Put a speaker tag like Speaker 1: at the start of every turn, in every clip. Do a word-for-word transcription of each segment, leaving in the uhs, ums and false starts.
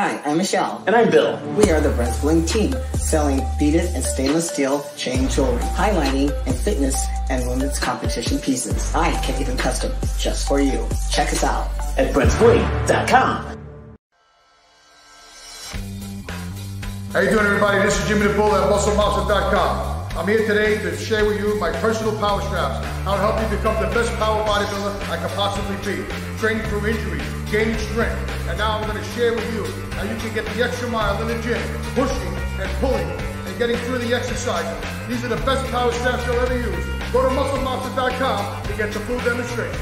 Speaker 1: Hi, I'm Michelle.
Speaker 2: And I'm Bill.
Speaker 1: We are the Breast Bling team, selling beaded and stainless steel chain jewelry, highlighting and fitness and women's competition pieces. I can even custom just for you. Check us out
Speaker 2: at breast bling dot com.
Speaker 3: How you doing, everybody? This is Jimmy the Bull at muscle monster dot com. I'm here today to share with you my personal power straps, how to help you become the best power bodybuilder I can possibly be. Training through injuries, gaining strength, and now I'm going to share with you how you can get the extra mile in the gym, pushing and pulling and getting through the exercises. These are the best power straps you'll ever use. Go to muscle monster dot com to get the full demonstration.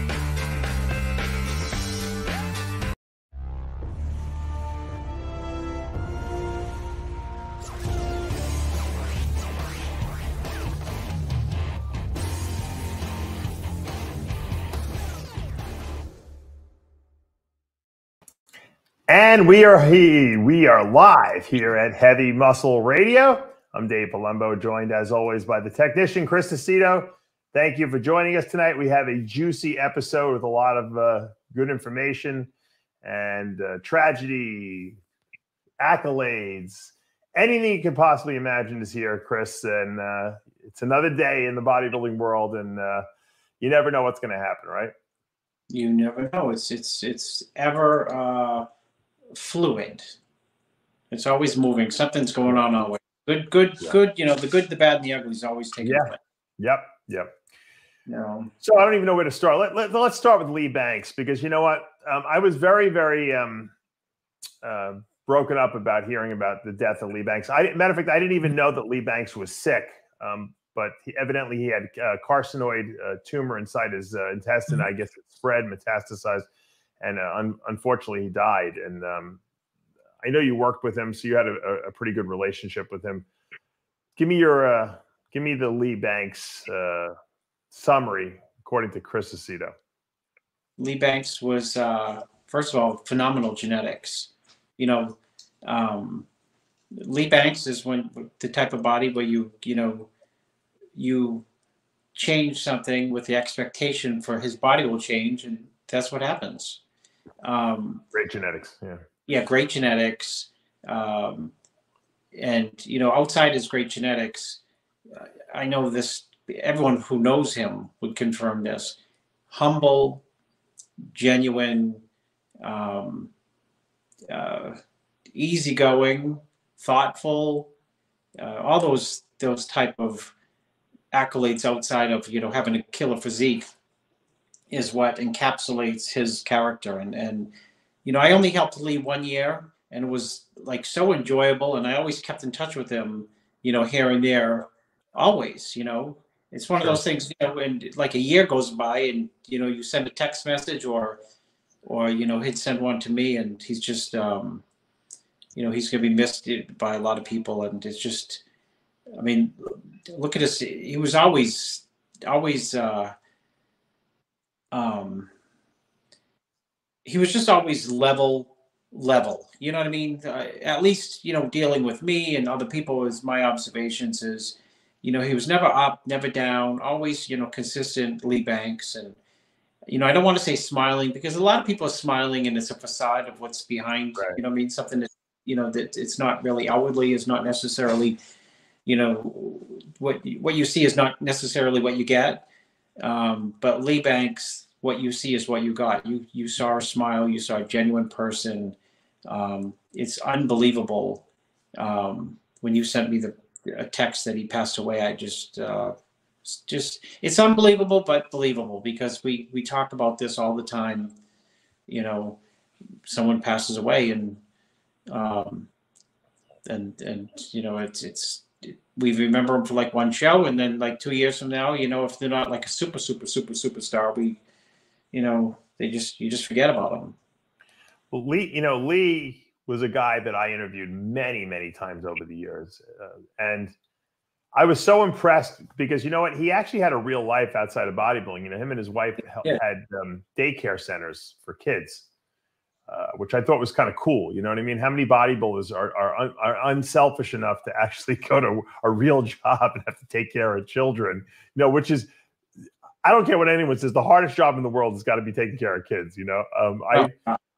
Speaker 4: And we are he, we are live here at Heavy Muscle Radio. I'm Dave Palumbo, joined as always by the technician, Chris Aceto. Thank you for joining us tonight. We have a juicy episode with a lot of uh, good information and uh, tragedy, accolades, anything you could possibly imagine is here, Chris. And uh, it's another day in the bodybuilding world, and uh, you never know what's going to happen, right?
Speaker 5: You never know. It's it's it's ever. Uh... fluid. It's always moving. Something's going on always. Good, good, yeah. good. You know, the good, the bad, and the ugly is always taking
Speaker 4: yeah.
Speaker 5: place.
Speaker 4: Yep, yep.
Speaker 5: No.
Speaker 4: So I don't even know where to start. Let, let, let's start with Lee Banks, because you know what? Um, I was very, very um, uh, broken up about hearing about the death of Lee Banks. I, matter of fact, I didn't even know that Lee Banks was sick, um, but he, evidently he had uh, carcinoid uh, tumor inside his uh, intestine. Mm-hmm. I guess it spread, metastasized. And uh, un unfortunately, he died. And um, I know you worked with him, so you had a, a pretty good relationship with him. Give me your, uh, give me the Lee Banks uh, summary, according to Chris Aceto.
Speaker 5: Lee Banks was, uh, first of all, phenomenal genetics. You know, um, Lee Banks is when the type of body where you, you know, you change something with the expectation for his body will change, and that's what happens. Um,
Speaker 4: great genetics, yeah.
Speaker 5: Yeah, great genetics. Um, and, you know, outside his great genetics, uh, I know this, everyone who knows him would confirm this. Humble, genuine, um, uh, easygoing, thoughtful, uh, all those, those type of accolades outside of, you know, having a killer physique is what encapsulates his character. And, and, you know, I only helped Lee one year, and it was like so enjoyable. And I always kept in touch with him, you know, here and there, always, you know, it's one of those things, you know, and like a year goes by and, you know, you send a text message or, or, you know, he'd send one to me, and he's just, um, you know, he's going to be missed by a lot of people. And it's just, I mean, look at this. He was always, always, uh, Um, he was just always level, level. You know what I mean? Uh, at least, you know, dealing with me and other people, is my observations is, you know, he was never up, never down, always, you know, consistent Lee Banks. And, you know, I don't want to say smiling, because a lot of people are smiling and it's a facade of what's behind, right. You know what I mean? Something that, you know, that it's not really outwardly, is not necessarily, you know, what, what you see is not necessarily what you get. Um, but Lee Banks, what you see is what you got. You you saw a smile. You saw a genuine person. Um, it's unbelievable. Um, when you sent me the a text that he passed away, I just uh, just it's unbelievable, but believable, because we we talk about this all the time. You know, someone passes away, and um, and and you know it's it's. We remember them for like one show, and then like two years from now, you know, if they're not like a super, super, super, superstar, we, you know, they just, you just forget about them.
Speaker 4: Well, Lee, you know, Lee was a guy that I interviewed many, many times over the years. Uh, and I was so impressed because, you know what, he actually had a real life outside of bodybuilding. You know, him and his wife
Speaker 5: yeah.
Speaker 4: had um, daycare centers for kids. Uh, which I thought was kind of cool. You know what I mean? How many bodybuilders are, are, un, are unselfish enough to actually go to a real job and have to take care of children, you know, which is, I don't care what anyone says, the hardest job in the world has got to be taking care of kids. You know, um, I,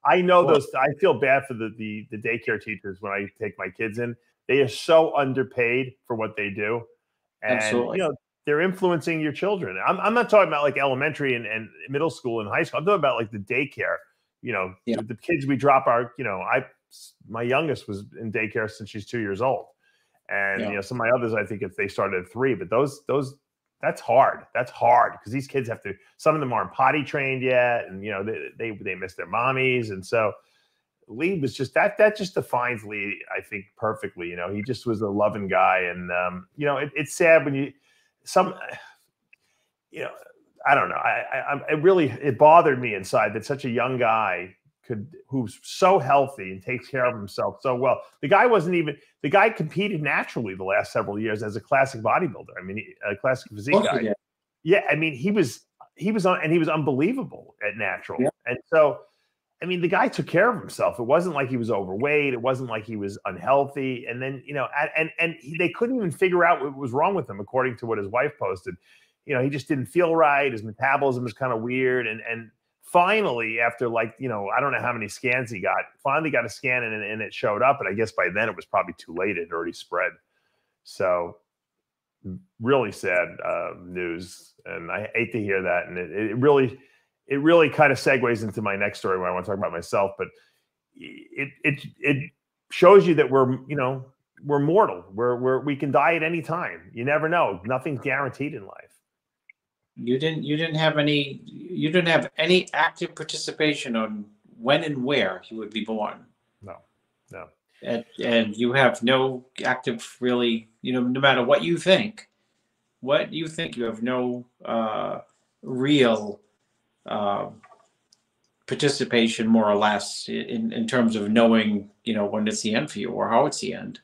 Speaker 4: I know those. I feel bad for the, the the daycare teachers when I take my kids in. They are so underpaid for what they do, and
Speaker 5: Absolutely.
Speaker 4: you know they're influencing your children. I'm I'm not talking about like elementary and, and middle school and high school. I'm talking about like the daycare. You know,
Speaker 5: Yeah.
Speaker 4: the, the kids we drop our. You know, I my youngest was in daycare since she's two years old, and
Speaker 5: Yeah.
Speaker 4: you know some of my others I think if they started at three, but those those. That's hard. That's hard because these kids have to. Some of them aren't potty trained yet, and you know they they, they miss their mommies, and so Lee was just that. That just defines Lee, I think, perfectly. You know, he just was a loving guy, and um, you know, it, it's sad when you some, you know, I don't know. I, I it really it bothered me inside that such a young guy could who's so healthy and takes care of himself so well. The guy wasn't even the guy competed naturally the last several years as a classic bodybuilder. I mean, a classic physique guy.
Speaker 5: Yeah.
Speaker 4: Yeah, I mean, he was he was on and he was unbelievable at natural.
Speaker 5: Yeah.
Speaker 4: And so, I mean, the guy took care of himself. It wasn't like he was overweight. It wasn't like he was unhealthy. And then, you know, and and he, they couldn't even figure out what was wrong with him, according to what his wife posted. You know, he just didn't feel right. His metabolism was kind of weird, and and. Finally, after like, you know, I don't know how many scans he got, finally got a scan and, and it showed up. And I guess by then it was probably too late. It had already spread. So really sad uh, news. And I hate to hear that. And it, it really, it really kind of segues into my next story where I want to talk about myself. But it, it, it shows you that we're, you know, we're mortal. We're, we're, we can die at any time. You never know. Nothing's guaranteed in life.
Speaker 5: You didn't. You didn't have any. You didn't have any active participation on when and where he would be born.
Speaker 4: No, no.
Speaker 5: And, and you have no active, really. You know, no matter what you think, what you think, you have no uh, real uh, participation, more or less, in in terms of knowing, you know, when it's the end for you or how it's the end.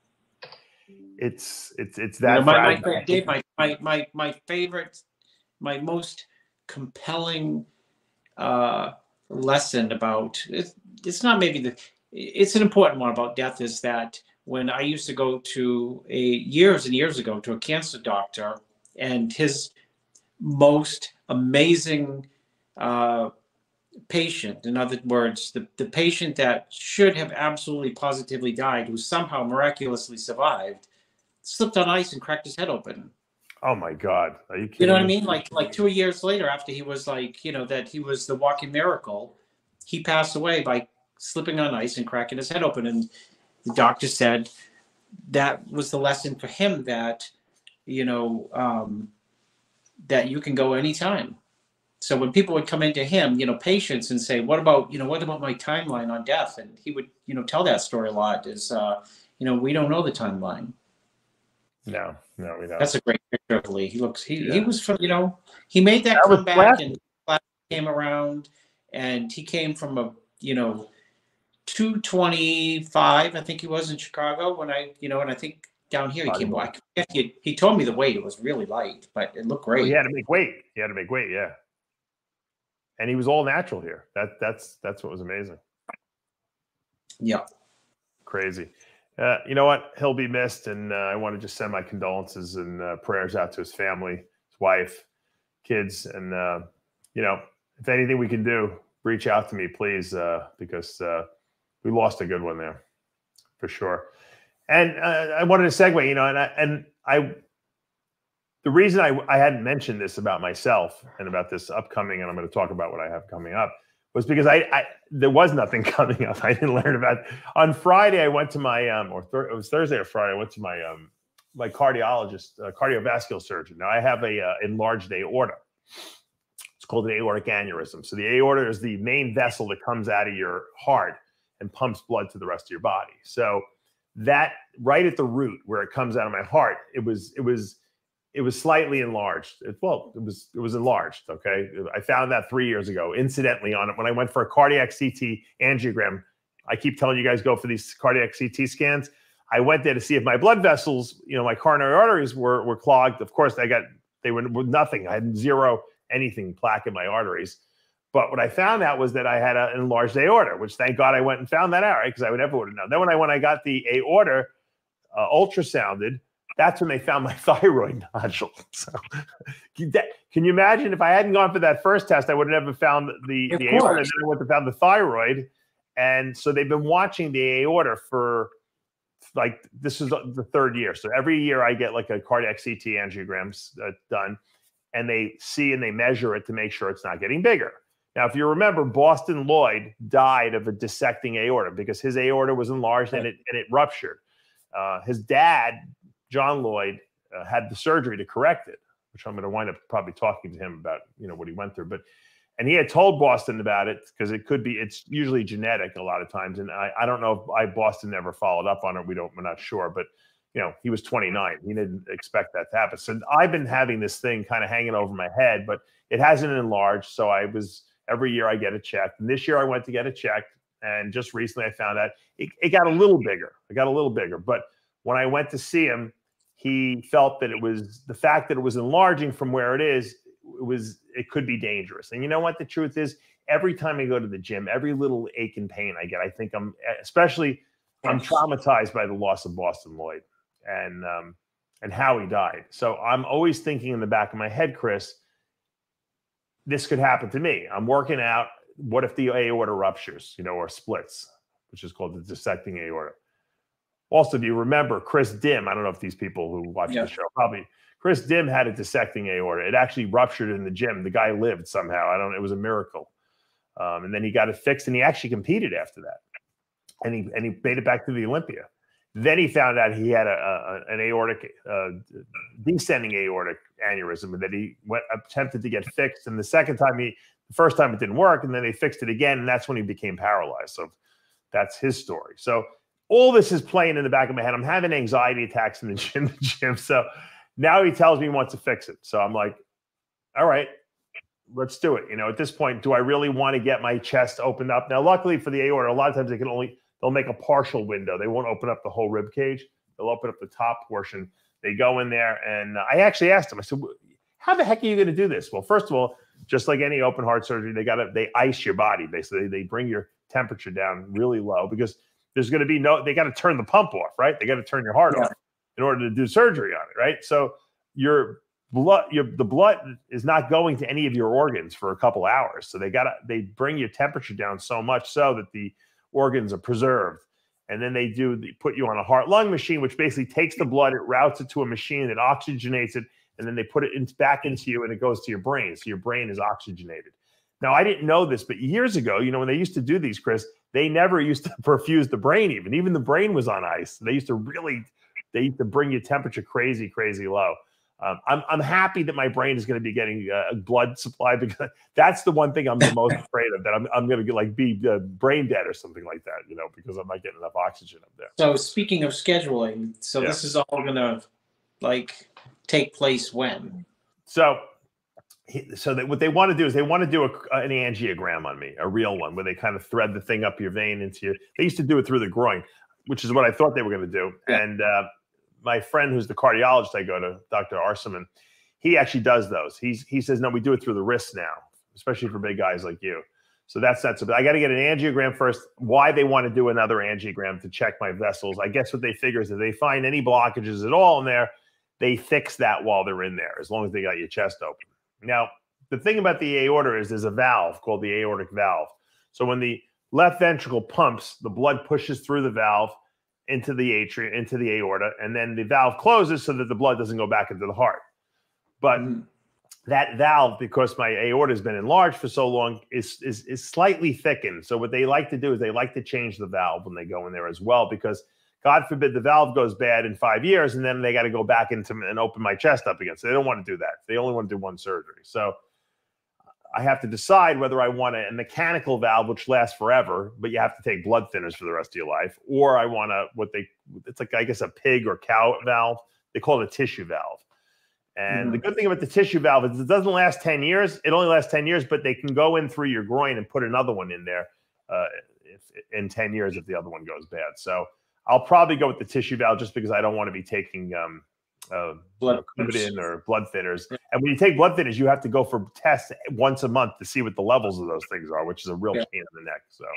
Speaker 4: It's it's it's that.
Speaker 5: You know, my, my, Dave, my my my my favorite. My most compelling uh, lesson about it, it's not maybe the it's an important one about death is that when I used to go to a years and years ago to a cancer doctor, and his most amazing uh, patient, in other words, the, the patient that should have absolutely positively died, who somehow miraculously survived, slipped on ice and cracked his head open.
Speaker 4: Oh my God! Are you kidding?
Speaker 5: You know what I mean? Like, like two years later, after he was like, you know, that he was the walking miracle, he passed away by slipping on ice and cracking his head open. And the doctor said that was the lesson for him that, you know, um, that you can go anytime. So when people would come into him, you know, patients and say, "What about, you know, what about my timeline on death?" And he would, you know, tell that story a lot. Is, uh, you know, we don't know the timeline.
Speaker 4: No, no, we don't.
Speaker 5: That's a great picture of Lee. He looks, he,
Speaker 4: Yeah.
Speaker 5: he was from, you know, he made that,
Speaker 4: That was
Speaker 5: comeback
Speaker 4: classic.
Speaker 5: and came around, and he came from a, you know, two twenty-five, I think he was in Chicago when I, you know, and I think down here he came back. He, he told me the weight, it was really light, but it looked great.
Speaker 4: Well, he had to make weight. He had to make weight, yeah. And he was all natural here. That that's that's what was amazing.
Speaker 5: Yeah.
Speaker 4: Crazy. Uh, you know what? He'll be missed, and uh, I want to just send my condolences and uh, prayers out to his family, his wife, kids, and uh, you know, if anything we can do, reach out to me, please, uh, because uh, we lost a good one there, for sure. And uh, I wanted to segue, you know, and I, and I, the reason I I hadn't mentioned this about myself and about this upcoming, and I'm going to talk about what I have coming up, was because I, I there was nothing coming up. I didn't learn about it. On Friday, I went to my um or thir- it was Thursday or Friday. I went to my um my cardiologist, uh, cardiovascular surgeon. Now I have a uh, enlarged aorta. It's called an aortic aneurysm. So the aorta is the main vessel that comes out of your heart and pumps blood to the rest of your body. So that right at the root where it comes out of my heart, it was it was. It was slightly enlarged. It, well, it was it was enlarged. Okay, I found that three years ago, incidentally, on it when I went for a cardiac C T angiogram. I keep telling you guys go for these cardiac C T scans. I went there to see if my blood vessels, you know, my coronary arteries were were clogged. Of course, I got they were nothing. I had zero anything plaque in my arteries. But what I found out was that I had an enlarged aorta, which thank God I went and found that out, right? Because I would never would have known. Then when I when I got the aorta uh, ultrasounded, that's when they found my thyroid nodule. So can you imagine if I hadn't gone for that first test, I would have never found the, the aorta, and then I would have found the thyroid. And so they've been watching the aorta for like, this is the third year. So every year I get like a cardiac C T angiograms uh, done, and they see and they measure it to make sure it's not getting bigger. Now, if you remember, Boston Lloyd died of a dissecting aorta because his aorta was enlarged and it, and it ruptured. Uh, his dad, John Lloyd, uh, had the surgery to correct it, which I'm going to wind up probably talking to him about, you know, what he went through. But, and he had told Boston about it because it could be, it's usually genetic a lot of times. And I, I don't know if I, Boston never followed up on it. We don't, we're not sure, but you know, he was twenty-nine. He didn't expect that to happen. So I've been having this thing kind of hanging over my head, but it hasn't enlarged. So I was, every year I get it checked. And this year I went to get it checked. And just recently I found out it, it got a little bigger. It got a little bigger. But when I went to see him, he felt that it was the fact that it was enlarging from where it is, it was, it could be dangerous. And you know what the truth is? Every time I go to the gym, every little ache and pain I get, I think I'm, especially I'm traumatized by the loss of Boston Lloyd and, um, and how he died. So I'm always thinking in the back of my head, Chris, this could happen to me. I'm working out. What if the aorta ruptures, you know, or splits, which is called the dissecting aorta? Also, do you remember Chris Dim? I don't know if these people who watch yeah. the show probably. Chris Dim had a dissecting aorta. It actually ruptured in the gym. The guy lived somehow. I don't know. It was a miracle. Um, and then he got it fixed, and he actually competed after that. And he and he made it back to the Olympia. Then he found out he had a, a an aortic, uh, descending aortic aneurysm that he went attempted to get fixed. And the second time he, the first time it didn't work, and then they fixed it again, and that's when he became paralyzed. So that's his story. So all this is playing in the back of my head. I'm having anxiety attacks in the gym. The gym. So now he tells me he wants to fix it. So I'm like, all right, let's do it. You know, at this point, do I really want to get my chest opened up? Now, luckily for the aorta, a lot of times they can only, they'll make a partial window. They won't open up the whole rib cage. They'll open up the top portion. They go in there. And I actually asked him, I said, how the heck are you going to do this? Well, first of all, just like any open heart surgery, they got to, they ice your body. Basically, they bring your temperature down really low because there's going to be no, they got to turn the pump off, right? They got to turn your heart yeah. off in order to do surgery on it, right? So your blood, your, the blood is not going to any of your organs for a couple hours. So they got to, they bring your temperature down so much so that the organs are preserved. And then they do, they put you on a heart-lung machine, which basically takes the blood, it routes it to a machine that oxygenates it, and then they put it in, back into you, and it goes to your brain. So your brain is oxygenated. Now, I didn't know this, but years ago, you know, when they used to do these, Chris, they never used to perfuse the brain even. Even the brain was on ice. They used to really, they used to bring your temperature crazy, crazy low. Um, I'm, I'm happy that my brain is going to be getting a blood supply because that's the one thing I'm the most afraid of, that I'm, I'm going to get like be uh, brain dead or something like that, you know, because I'm not getting enough oxygen up there.
Speaker 5: So speaking of scheduling, so yeah. this is all going to like take place when?
Speaker 4: So, so that what they want to do is they want to do a, an angiogram on me, a real one, where they kind of thread the thing up your vein into your, they used to do it through the groin, which is what I thought they were going to do. Yeah. And, uh, my friend who's the cardiologist I go to, Doctor Arsaman, he actually does those. He's, he says, no, we do it through the wrist now, especially for big guys like you. So that's not so bad. I got to get an angiogram first. Why they want to do another angiogram to check my vessels. I guess what they figure is if they find any blockages at all in there, they fix that while they're in there, as long as they got your chest open. Now, the thing about the aorta is there's a valve called the aortic valve. So when the left ventricle pumps, the blood pushes through the valve into the atrium, into the aorta, and then the valve closes so that the blood doesn't go back into the heart. But mm. that valve, because my aorta has been enlarged for so long, is, is, is slightly thickened. So what they like to do is they like to change the valve when they go in there as well, because God forbid the valve goes bad in five years, and then they got to go back into and open my chest up again. So they don't want to do that. They only want to do one surgery. So I have to decide whether I want a, a mechanical valve, which lasts forever, but you have to take blood thinners for the rest of your life, or I want a, what they, it's like, I guess, a pig or cow valve. They call it a tissue valve. And mm-hmm. the good thing about the tissue valve is it doesn't last ten years. It only lasts ten years, but they can go in through your groin and put another one in there uh, if, in ten years if the other one goes bad. So I'll probably go with the tissue valve just because I don't want to be taking um, uh, blood you know, or blood thinners. Yeah. And when you take blood thinners, you have to go for tests once a month to see what the levels of those things are, which is a real yeah. pain in the neck. So,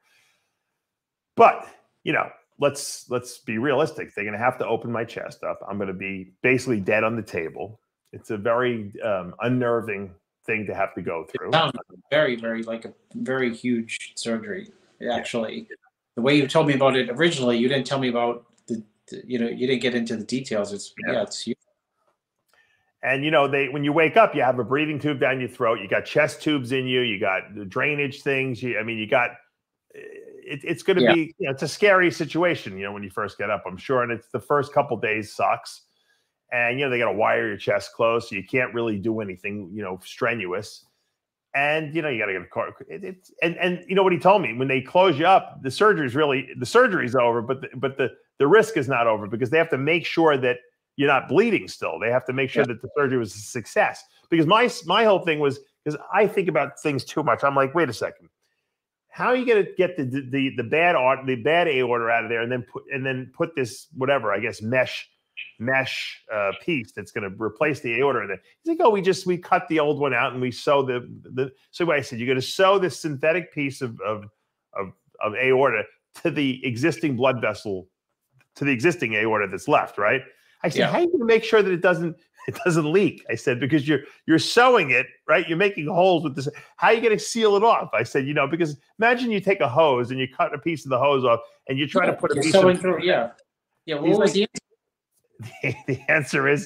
Speaker 4: but you know, let's let's be realistic. They're going to have to open my chest up. I'm going to be basically dead on the table. It's a very um, unnerving thing to have to go through.
Speaker 5: It sounds very, very like a very huge surgery. Actually, yeah. The way you told me about it originally, you didn't tell me about the, the you know, you didn't get into the details. It's yeah, yeah it's huge.
Speaker 4: And you know, they when you wake up, you have a breathing tube down your throat. You got chest tubes in you. You got the drainage things. You, I mean, you got. It, it's going to yeah. be. You know, it's a scary situation. You know, when you first get up, I'm sure, and it's the first couple days sucks. And you know, they got to wire your chest closed, so you can't really do anything, you know, strenuous. And you know, you got to get a car. It, it's and and you know what he told me, when they close you up, the surgery's really the surgery's over, but the, but the the risk is not over, because they have to make sure that you're not bleeding still. They have to make sure yeah. that the surgery was a success. Because my my whole thing was, because I think about things too much. I'm like, wait a second, how are you going to get the the the bad art the bad aorta out of there, and then put and then put this whatever I guess mesh. mesh uh, piece that's going to replace the aorta. And he's like, oh, we just, we cut the old one out and we sew the, the, so I said, you're going to sew this synthetic piece of, of, of, of aorta to the existing blood vessel, to the existing aorta that's left. Right. I said, yeah. how are you going to make sure that it doesn't, it doesn't leak? I said, because you're, you're sewing it, right? You're making holes with this. How are you going to seal it off? I said, you know, because imagine you take a hose and you cut a piece of the hose off and you try
Speaker 5: yeah,
Speaker 4: to put a piece
Speaker 5: sewing
Speaker 4: of,
Speaker 5: through, yeah. Yeah. What was
Speaker 4: like,
Speaker 5: the
Speaker 4: The, the answer is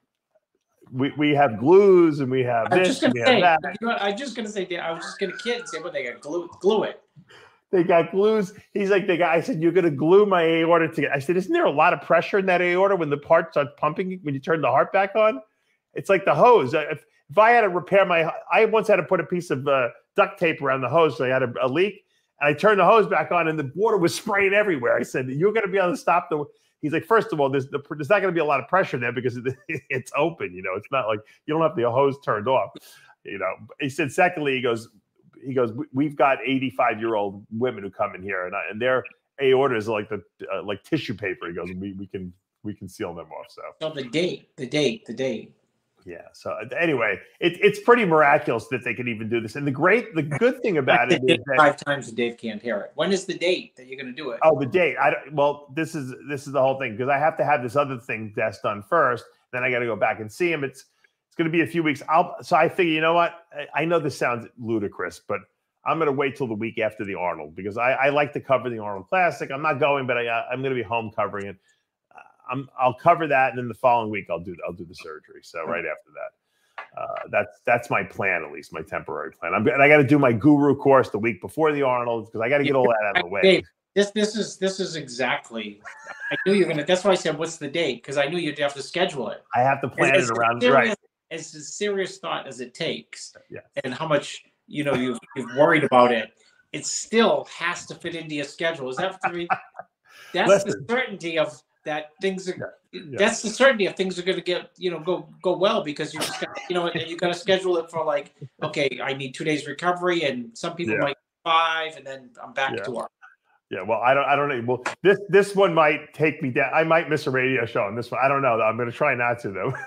Speaker 4: we, we have glues and we have
Speaker 5: I'm
Speaker 4: this
Speaker 5: just gonna
Speaker 4: and we
Speaker 5: say,
Speaker 4: have that.
Speaker 5: You know, I'm just going to say, I was just going to kid and say, well, they got glue, glue it.
Speaker 4: They got glues. He's like, the guy, I said, you're going to glue my aorta together. I said, isn't there a lot of pressure in that aorta when the part starts pumping, when you turn the heart back on? It's like the hose. If, if I had to repair my, I once had to put a piece of uh, duct tape around the hose, so I had a, a leak, and I turned the hose back on and the water was spraying everywhere. I said, you're going to be able to stop the, he's like, first of all, there's, the, there's not going to be a lot of pressure there because it's open. You know, it's not like you don't have the hose turned off. You know, he said, secondly, he goes, he goes, we've got eighty-five year old women who come in here and, I, and their aortas are like the, uh, like tissue paper. He goes, we, we can, we can seal them off. So,
Speaker 5: so the date, the date, the date.
Speaker 4: Yeah. So anyway, it, it's pretty miraculous that they can even do this. And the great, the good thing about it is that
Speaker 5: five times a Dave can't hear it. When is the date that you're going to do it?
Speaker 4: Oh, the date. I don't, well, this is this is the whole thing, because I have to have this other thing test done first. Then I got to go back and see him. It's it's going to be a few weeks. I'll so I figure, you know what? I, I know this sounds ludicrous, but I'm going to wait till the week after the Arnold, because I, I like to cover the Arnold Classic. I'm not going, but I I'm going to be home covering it. I'm, I'll cover that, and then the following week I'll do I'll do the surgery. So right after that, uh, that's that's my plan, at least my temporary plan. I'm and I got to do my guru course the week before the Arnold, because I got to get all that out of the way.
Speaker 5: Dave, this this is this is exactly. I knew you were gonna. That's why I said, "What's the date?" Because I knew you'd have to schedule it.
Speaker 4: I have to plan
Speaker 5: as,
Speaker 4: it around
Speaker 5: serious,
Speaker 4: right.
Speaker 5: As a serious thought as it takes,
Speaker 4: yeah.
Speaker 5: and how much you know you've you've worried about it, it still has to fit into your schedule. Is that three? That's Listen. the certainty of. That things are, yeah, yeah. that's the certainty of things are going to get, you know, go go well, because you just got, you know, you got to schedule it for like, okay, I need two days recovery, and some people yeah. might five, and then I'm back
Speaker 4: yeah.
Speaker 5: to work.
Speaker 4: Yeah, well, I don't, I don't know. Well, this this one might take me down. I might miss a radio show on this one. I don't know. I'm going to try not to though.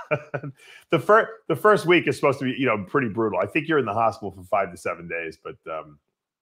Speaker 4: the first the first week is supposed to be, you know, pretty brutal. I think you're in the hospital for five to seven days, but um,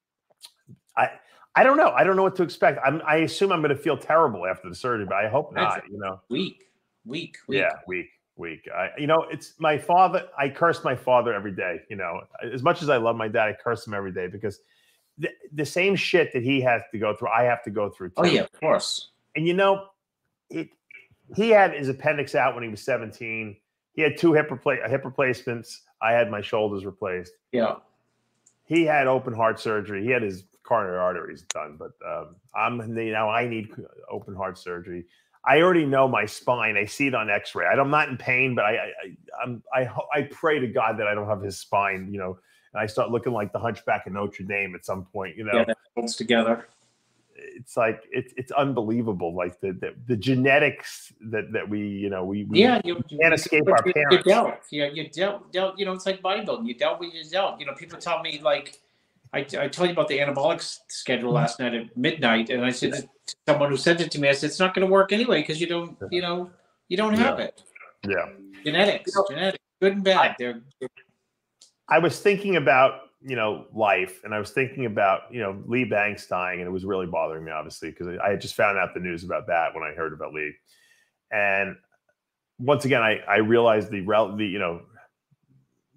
Speaker 4: I. I don't know. I don't know what to expect. I'm, I assume I'm going to feel terrible after the surgery, but I hope not. You know,
Speaker 5: week, week, week.
Speaker 4: Yeah, week, week. I, you know, it's my father. I curse my father every day. You know, as much as I love my dad, I curse him every day, because the, the same shit that he has to go through, I have to go through too.
Speaker 5: Oh yeah, of course.
Speaker 4: And you know, it. He had his appendix out when he was seventeen. He had two hip repla- hip replacements. I had my shoulders replaced.
Speaker 5: Yeah.
Speaker 4: He had open heart surgery. He had his coronary arteries done, but um, I'm you know I need open heart surgery. I already know my spine. I see it on X-ray. I'm not in pain, but I I I'm, I I pray to God that I don't have his spine. You know, and I start looking like the Hunchback of Notre Dame at some point. You know,
Speaker 5: yeah, that holds together.
Speaker 4: It's like it's it's unbelievable. Like the the, the genetics that that we you know we, we
Speaker 5: yeah you,
Speaker 4: can't
Speaker 5: you,
Speaker 4: escape
Speaker 5: you,
Speaker 4: our
Speaker 5: you,
Speaker 4: parents.
Speaker 5: You dealt, yeah, you dealt, dealt. You know, it's like bodybuilding. You dealt with your dealt. You know, people tell me like. I, I told you about the anabolic schedule last night at midnight, and I said to someone who sent it to me, I said, it's not going to work anyway, because you don't, you know, you don't have
Speaker 4: yeah.
Speaker 5: it.
Speaker 4: Yeah.
Speaker 5: Genetics, you know, genetics, good and bad. I, they're, they're...
Speaker 4: I was thinking about, you know, life, and I was thinking about, you know, Lee Banks dying, and it was really bothering me, obviously, because I had just found out the news about that when I heard about Lee. And once again, I, I realized the, the, you know,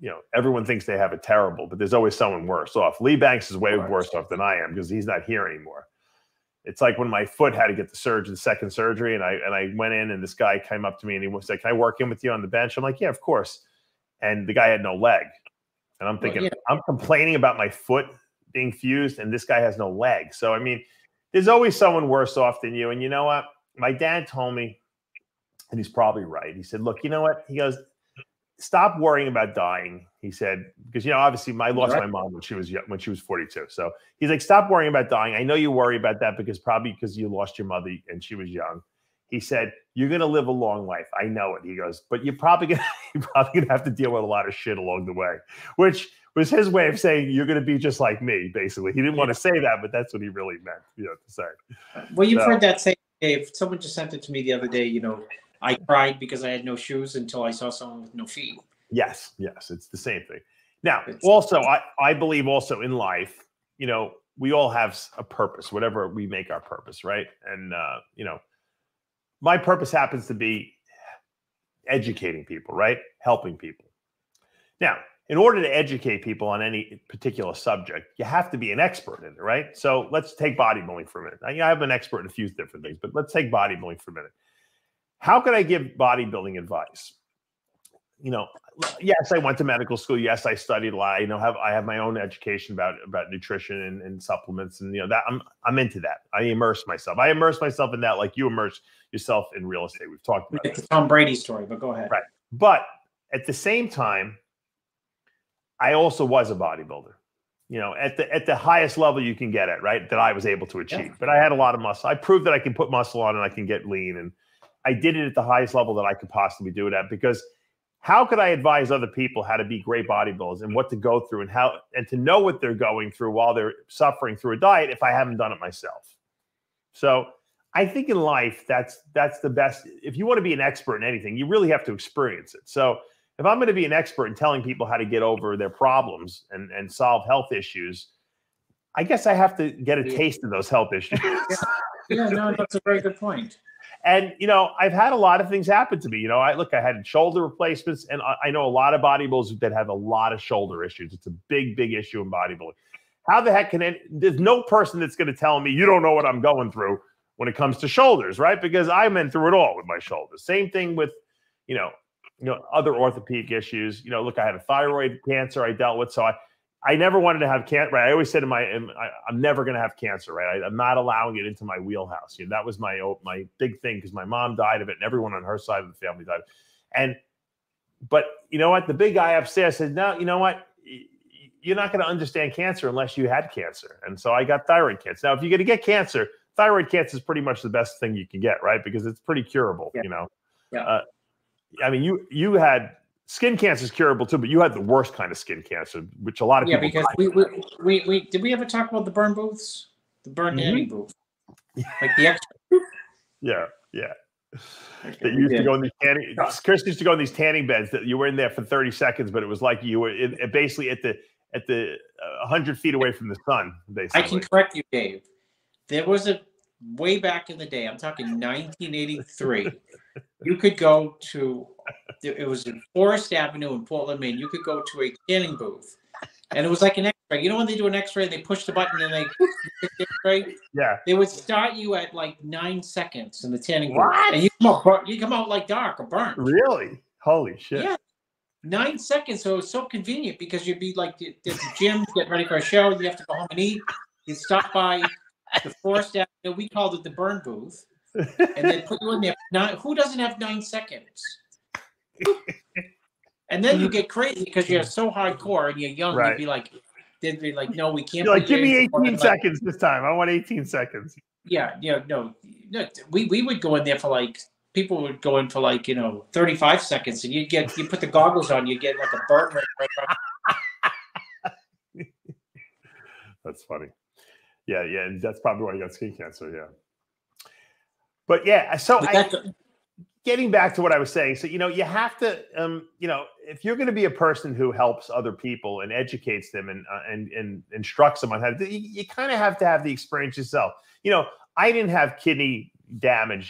Speaker 4: you know, everyone thinks they have it terrible, but there's always someone worse off. Lee Banks is way worse off than I am because he's not here anymore. It's like when my foot had to get the surgery, the second surgery, and I and I went in, and this guy came up to me and he was like, "Can I work in with you on the bench?" I'm like, "Yeah, of course." And the guy had no leg, and I'm thinking, well, yeah. I'm complaining about my foot being fused, and this guy has no leg. So I mean, there's always someone worse off than you. And you know what? My dad told me, and he's probably right. He said, "Look, you know what?" He goes, "Stop worrying about dying." He said, because, you know, obviously I lost right. my mom when she was young, when she was forty-two. So he's like, "Stop worrying about dying. I know you worry about that because probably because you lost your mother and she was young." He said, "You're going to live a long life. I know it." He goes, "But you're probably going you're probably going to have to deal with a lot of shit along the way," which was his way of saying you're going to be just like me, basically. He didn't want to say that, but that's what he really meant, you know, to say.
Speaker 5: Well, you've
Speaker 4: so,
Speaker 5: heard that saying, Dave. Someone just sent it to me the other day, you know, I cried because I had no shoes until I saw someone with no feet.
Speaker 4: Yes, yes, it's the same thing. Now, also, I, I believe also in life, you know, we all have a purpose, whatever we make our purpose, right? And, uh, you know, my purpose happens to be educating people, right? Helping people. Now, in order to educate people on any particular subject, you have to be an expert in it, right? So let's take bodybuilding for a minute. I, I'm an expert in a few different things, but let's take bodybuilding for a minute. How can I give bodybuilding advice? You know, yes, I went to medical school. Yes, I studied a lot. You know, have I have my own education about about nutrition and, and supplements, and you know that I'm I'm into that. I immerse myself. I immerse myself in that, like you immerse yourself in real estate. We've talked about
Speaker 5: it's the Tom Brady story, but go ahead.
Speaker 4: Right, but at the same time, I also was a bodybuilder. You know, at the at the highest level you can get at, right? That I was able to achieve. Yeah. But I had a lot of muscle. I proved that I can put muscle on and I can get lean, and I did it at the highest level that I could possibly do it at because. How could I advise other people how to be great bodybuilders and what to go through and how and to know what they're going through while they're suffering through a diet if I haven't done it myself? So I think in life, that's that's the best. If you want to be an expert in anything, you really have to experience it. So if I'm going to be an expert in telling people how to get over their problems and, and solve health issues, I guess I have to get a taste of those health issues.
Speaker 5: Yeah, no, that's a very good point.
Speaker 4: And, you know, I've had a lot of things happen to me. You know, I look, I had shoulder replacements, and I, I know a lot of bodybuilders that have a lot of shoulder issues. It's a big, big issue in bodybuilding. How the heck can it, there's no person that's going to tell me, you don't know what I'm going through when it comes to shoulders, right? Because I went through it all with my shoulders. Same thing with, you know, you know, other orthopedic issues. You know, look, I had a thyroid cancer I dealt with. So I, I never wanted to have cancer. Right? I always said to my, I, I'm never going to have cancer. Right? I, I'm not allowing it into my wheelhouse. You know, that was my my big thing because my mom died of it, and everyone on her side of the family died. And but you know what? The big guy upstairs said, "No, you know what? You're not going to understand cancer unless you had cancer." And so I got thyroid cancer. Now, if you're going to get cancer, thyroid cancer is pretty much the best thing you can get, right? Because it's pretty curable. Yeah. You know. Yeah. Uh, I mean, you you had. Skin cancer is curable too, but you had the worst kind of skin cancer, which a lot of
Speaker 5: yeah,
Speaker 4: people.
Speaker 5: Yeah, because we, we we we did we ever talk about the burn booths, the burn
Speaker 4: mm-hmm.
Speaker 5: tanning booth, like the extra.
Speaker 4: Yeah, yeah. Okay, that used to go in these tanning. Chris used to go in these tanning beds that you were in there for thirty seconds, but it was like you were in, basically at the at the uh, hundred feet away from the sun. Basically,
Speaker 5: I can correct you, Dave. There was a way back in the day. I'm talking nineteen eighty-three. You could go to. It was in Forest Avenue in Portland, Maine. You could go to a tanning booth, and it was like an X-ray. You know when they do an X-ray, they push the button and they X-ray.
Speaker 4: Yeah.
Speaker 5: They would start you at like nine seconds in the tanning
Speaker 4: what?
Speaker 5: booth, and you come out, you come out like dark or burnt.
Speaker 4: Really? Holy shit!
Speaker 5: Yeah, nine seconds. So it's so convenient because you'd be like at the gym, getting ready for a show. You have to go home and eat. You stop by the Forest Avenue. We called it the burn booth, and they put you in there. Now, who doesn't have nine seconds? And then you get crazy because you're so hardcore and you're young. Right. You'd be like, they'd be like, no, we can't.
Speaker 4: You're like, give me eighteen seconds like, this time. I want eighteen seconds.
Speaker 5: Yeah, yeah, no, no. We we would go in there for like people would go in for like you know thirty-five seconds, and you get you put the goggles on, you get like a burn right. right
Speaker 4: That's funny. Yeah, yeah, and that's probably why you got skin cancer. Yeah, but yeah, so but I. Getting back to what I was saying, so, you know, you have to, um, you know, if you're going to be a person who helps other people and educates them and uh, and, and instructs them on how to do, you, you kind of have to have the experience yourself. You know, I didn't have kidney damage,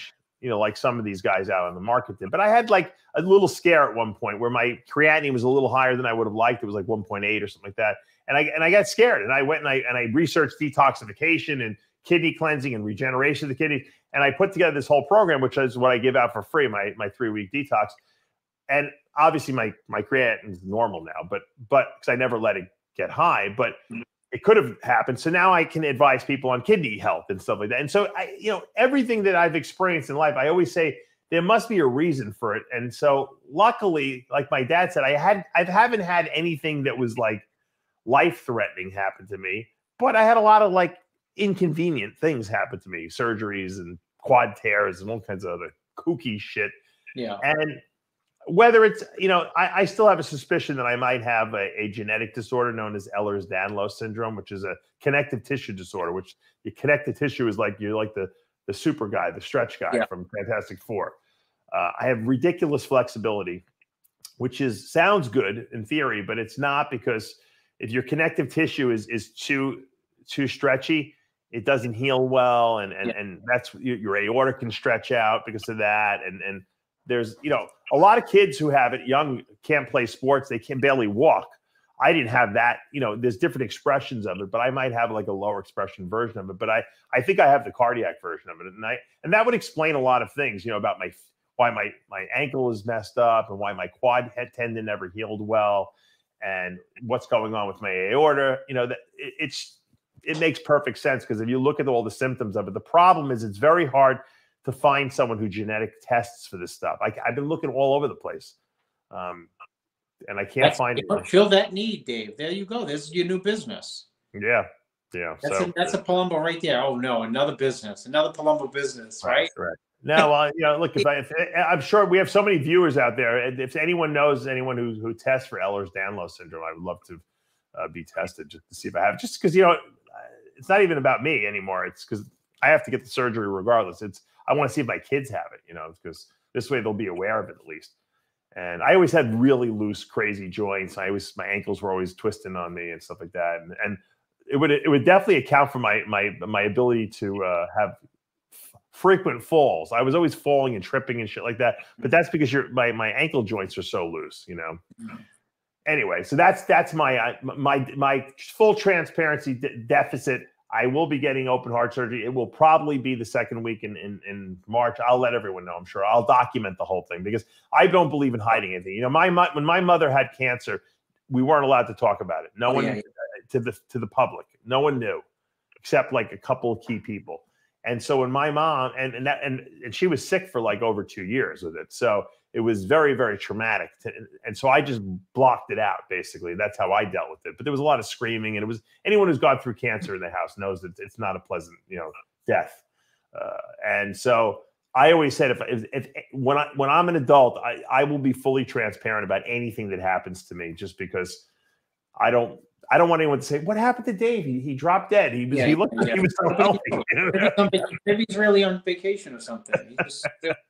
Speaker 4: you know, like some of these guys out on the market did. But I had like a little scare at one point where my creatinine was a little higher than I would have liked. It was like one point eight or something like that. And I and I got scared, and I went and I and I researched detoxification and kidney cleansing and regeneration of the kidney. And I put together this whole program, which is what I give out for free, my my three week detox. And obviously my my creatinine is normal now, but but because I never let it get high, but it could have happened. So now I can advise people on kidney health and stuff like that. And so I, you know, everything that I've experienced in life, I always say there must be a reason for it. And so luckily, like my dad said, I had I haven't had anything that was like life threatening happen to me, but I had a lot of like inconvenient things happen to me, surgeries and quad tears and all kinds of other kooky shit.
Speaker 5: Yeah.
Speaker 4: And whether it's, you know, I, I still have a suspicion that I might have a, a genetic disorder known as Ehlers-Danlos syndrome, which is a connective tissue disorder, which the connective tissue is like, you're like the, the super guy, the stretch guy yeah. from Fantastic Four. Uh, I have ridiculous flexibility, which is sounds good in theory, but it's not, because if your connective tissue is, is too, too stretchy, it doesn't heal well. And, and, yeah. and that's your aorta can stretch out because of that. And, and, there's, you know, a lot of kids who have it young can't play sports. They can barely walk. I didn't have that. You know, there's different expressions of it, but I might have like a lower expression version of it. But I, I think I have the cardiac version of it. And I, and that would explain a lot of things, you know, about my, why my, my ankle is messed up and why my quad head tendon never healed well and what's going on with my aorta. You know, that it, it's, it makes perfect sense, because if you look at all the symptoms of it, the problem is it's very hard to find someone who genetic tests for this stuff. I, I've been looking all over the place, um, and I can't
Speaker 5: That's,
Speaker 4: find
Speaker 5: you know,
Speaker 4: it.
Speaker 5: Fill that need, Dave. There you go. This is your new business.
Speaker 4: Yeah, yeah.
Speaker 5: That's,
Speaker 4: so,
Speaker 5: a, that's a Palumbo right there. Oh no, another business, another Palumbo business, right?
Speaker 4: Right. right. No, well, you know, look, if, I, if I'm sure we have so many viewers out there, and if anyone knows anyone who who tests for Ehlers-Danlos syndrome, I would love to uh, be tested just to see if I have. Just because, you know, it's not even about me anymore. It's because I have to get the surgery regardless. It's I want to see if my kids have it, you know, because this way they'll be aware of it at least. And I always had really loose, crazy joints. I always, my ankles were always twisting on me and stuff like that. And, and it would, it would definitely account for my, my, my ability to uh, have f- frequent falls. I was always falling and tripping and shit like that. But that's because your my, my ankle joints are so loose, you know. Anyway, so that's, that's my, my, my full transparency de- deficit. I will be getting open heart surgery. It will probably be the second week in, in, in March. I'll let everyone know, I'm sure. I'll document the whole thing, because I don't believe in hiding anything. You know, my when my mother had cancer, we weren't allowed to talk about it. No oh, one yeah, yeah. to the to the public. No one knew, except like a couple of key people. And so when my mom and and that and, and she was sick for like over two years with it. So it was very, very traumatic. To, and so I just blocked it out, basically. That's how I dealt with it. But there was a lot of screaming, and it was anyone who's gone through cancer in the house knows that it's not a pleasant, you know, death. Uh, and so I always said, if, if, if when I when I'm an adult, I, I will be fully transparent about anything that happens to me, just because I don't I don't want anyone to say, what happened to Dave? He, he dropped dead. He was yeah, he looked like yeah. he was so healthy.
Speaker 5: maybe, maybe he's really on vacation or something. He just,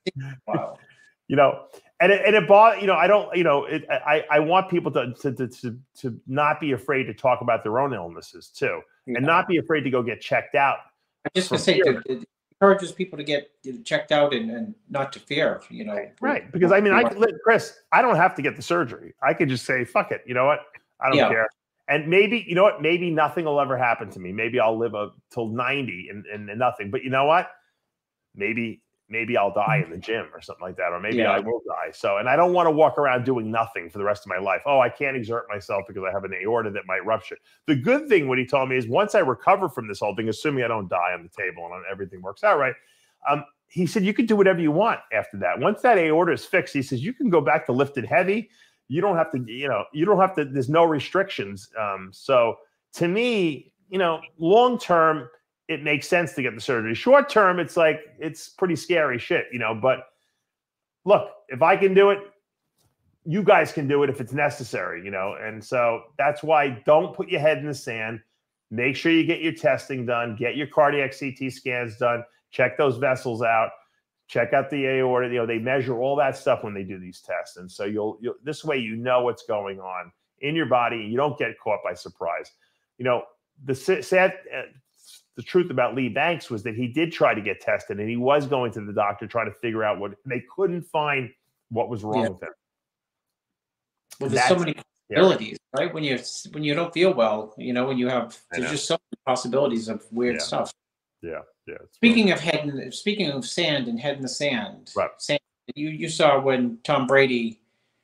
Speaker 5: wow.
Speaker 4: You know, and it, and it bought, you know, I don't, you know, it, I, I want people to, to, to, to not be afraid to talk about their own illnesses too, yeah. and not be afraid to go get checked out.
Speaker 5: I just to say, it, it encourages people to get checked out and, and not to fear, you know.
Speaker 4: Right. Because I mean, I could, Chris, I don't have to get the surgery. I could just say, fuck it. You know what? I don't yeah. care. And maybe, you know what? Maybe nothing will ever happen to me. Maybe I'll live up till ninety and, and, and nothing. But you know what? Maybe, maybe I'll die in the gym or something like that. Or maybe yeah. I will die. So, and I don't want to walk around doing nothing for the rest of my life. Oh, I can't exert myself because I have an aorta that might rupture. The good thing, what he told me is, once I recover from this whole thing, assuming I don't die on the table and everything works out right, um, he said, you can do whatever you want after that. Once that aorta is fixed, he says, you can go back to lifting heavy. You don't have to, you know, you don't have to, there's no restrictions. Um, so to me, you know, long-term, it makes sense to get the surgery. Short-term, it's like, it's pretty scary shit, you know, but look, if I can do it, you guys can do it if it's necessary, you know? And so that's why don't put your head in the sand. Make sure you get your testing done, get your cardiac C T scans done, check those vessels out. Check out the aorta. You know, they measure all that stuff when they do these tests. And so you'll, you'll this way, you know what's going on in your body, and you don't get caught by surprise. You know, the sad, the truth about Lee Banks was that he did try to get tested, and he was going to the doctor trying to figure out what they couldn't find what was wrong
Speaker 5: yeah.
Speaker 4: with him.
Speaker 5: Well, there's so many possibilities, yeah. right? When you when you don't feel well, you know, when you have there's just so many possibilities of weird
Speaker 4: yeah.
Speaker 5: stuff.
Speaker 4: Yeah, yeah.
Speaker 5: Speaking of head, in, speaking of sand and head in the sand,
Speaker 4: right?
Speaker 5: Sand, you you saw when Tom Brady,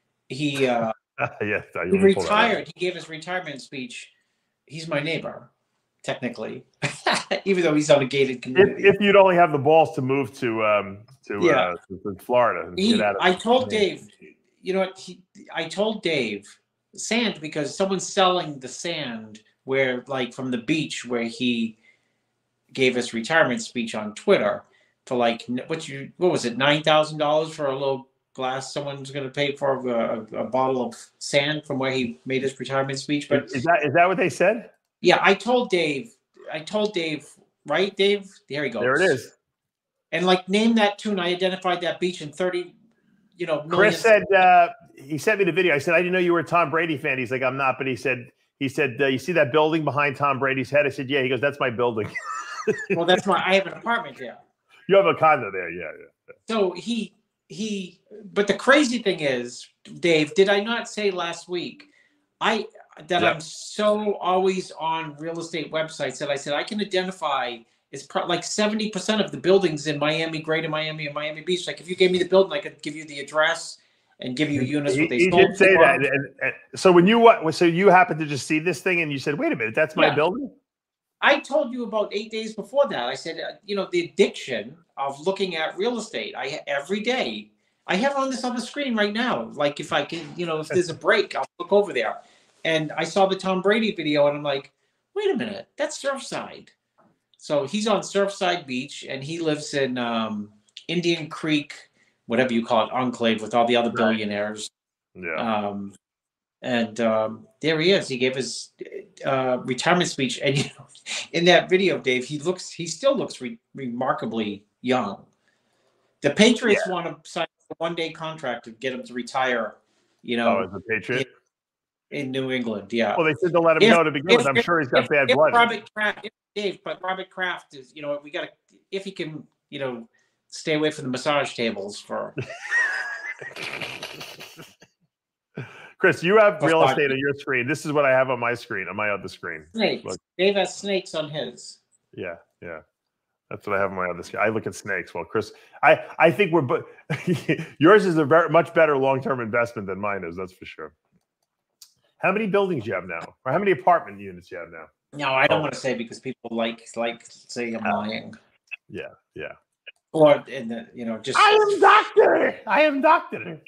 Speaker 5: he uh,
Speaker 4: yes,
Speaker 5: he retired. He gave his retirement speech. He's my neighbor, technically, even though he's on a gated community.
Speaker 4: If, if you'd only have the balls to move to um to
Speaker 5: yeah.
Speaker 4: uh, to, to Florida, and
Speaker 5: he,
Speaker 4: get out of
Speaker 5: I told Dave, you know what? He, I told Dave sand because someone's selling the sand where, like, from the beach where he gave his retirement speech on Twitter for like what you what was it nine thousand dollars for a little glass someone's going to pay for a, a, a bottle of sand from where he made his retirement speech. But
Speaker 4: is that is that what they said?
Speaker 5: Yeah, I told Dave. I told Dave, right, Dave? There he goes.
Speaker 4: There it is.
Speaker 5: And like name that tune. I identified that beach in thirty. You know,
Speaker 4: Chris said uh, he sent me the video. I said I didn't know you were a Tom Brady fan. He's like, I'm not, but he said he said uh, you see that building behind Tom Brady's head? I said, yeah. He goes, that's my building.
Speaker 5: Well, that's my. I have an apartment there.
Speaker 4: You have a condo there, yeah, yeah.
Speaker 5: So he he. But the crazy thing is, Dave, did I not say last week? I that yep. I'm so always on real estate websites that I said I can identify. It's pro- like seventy percent of the buildings in Miami, Greater Miami, and Miami Beach. Like if you gave me the building, I could give you the address and give you units.
Speaker 4: He,
Speaker 5: what they
Speaker 4: he
Speaker 5: sold
Speaker 4: did say
Speaker 5: for.
Speaker 4: that. And, and, so when you what? So you happened to just see this thing and you said, "Wait a minute, that's my
Speaker 5: yeah.
Speaker 4: building."
Speaker 5: I told you about eight days before that. I said, uh, you know, the addiction of looking at real estate. I every day. I have it on this other screen right now. Like if I can, you know, if there's a break, I'll look over there. And I saw the Tom Brady video, and I'm like, wait a minute, that's Surfside. So he's on Surfside Beach, and he lives in um, Indian Creek, whatever you call it, enclave with all the other billionaires.
Speaker 4: Yeah.
Speaker 5: Um, and um, there he is. He gave his uh, retirement speech, and you know, in that video, Dave, he looks, he still looks re- remarkably young. The Patriots yeah. want to sign a one-day contract to get him to retire. You know,
Speaker 4: oh, as a Patriot
Speaker 5: in, in New England, yeah.
Speaker 4: Well, they said to let him
Speaker 5: if,
Speaker 4: go to begin
Speaker 5: if,
Speaker 4: with. I'm
Speaker 5: if,
Speaker 4: sure he's got
Speaker 5: if,
Speaker 4: bad
Speaker 5: if
Speaker 4: blood.
Speaker 5: Robert Kraft, if, Dave, but Robert Kraft is, you know, we got to, if he can, you know, stay away from the massage tables for.
Speaker 4: Chris, you have real estate on your screen. This is what I have on my screen, on my other screen.
Speaker 5: Snakes. Look. Dave has snakes on his.
Speaker 4: Yeah, yeah. That's what I have on my other screen. I look at snakes. Well, Chris, I, I think we're, but yours is a very much better long-term investment than mine is. That's for sure. How many buildings you have now? Or how many apartment units you have now?
Speaker 5: No, I don't oh. want to say because people like, like say I'm lying.
Speaker 4: Yeah, yeah.
Speaker 5: Or, in the, you know, just.
Speaker 4: I am doctor. I am doctor.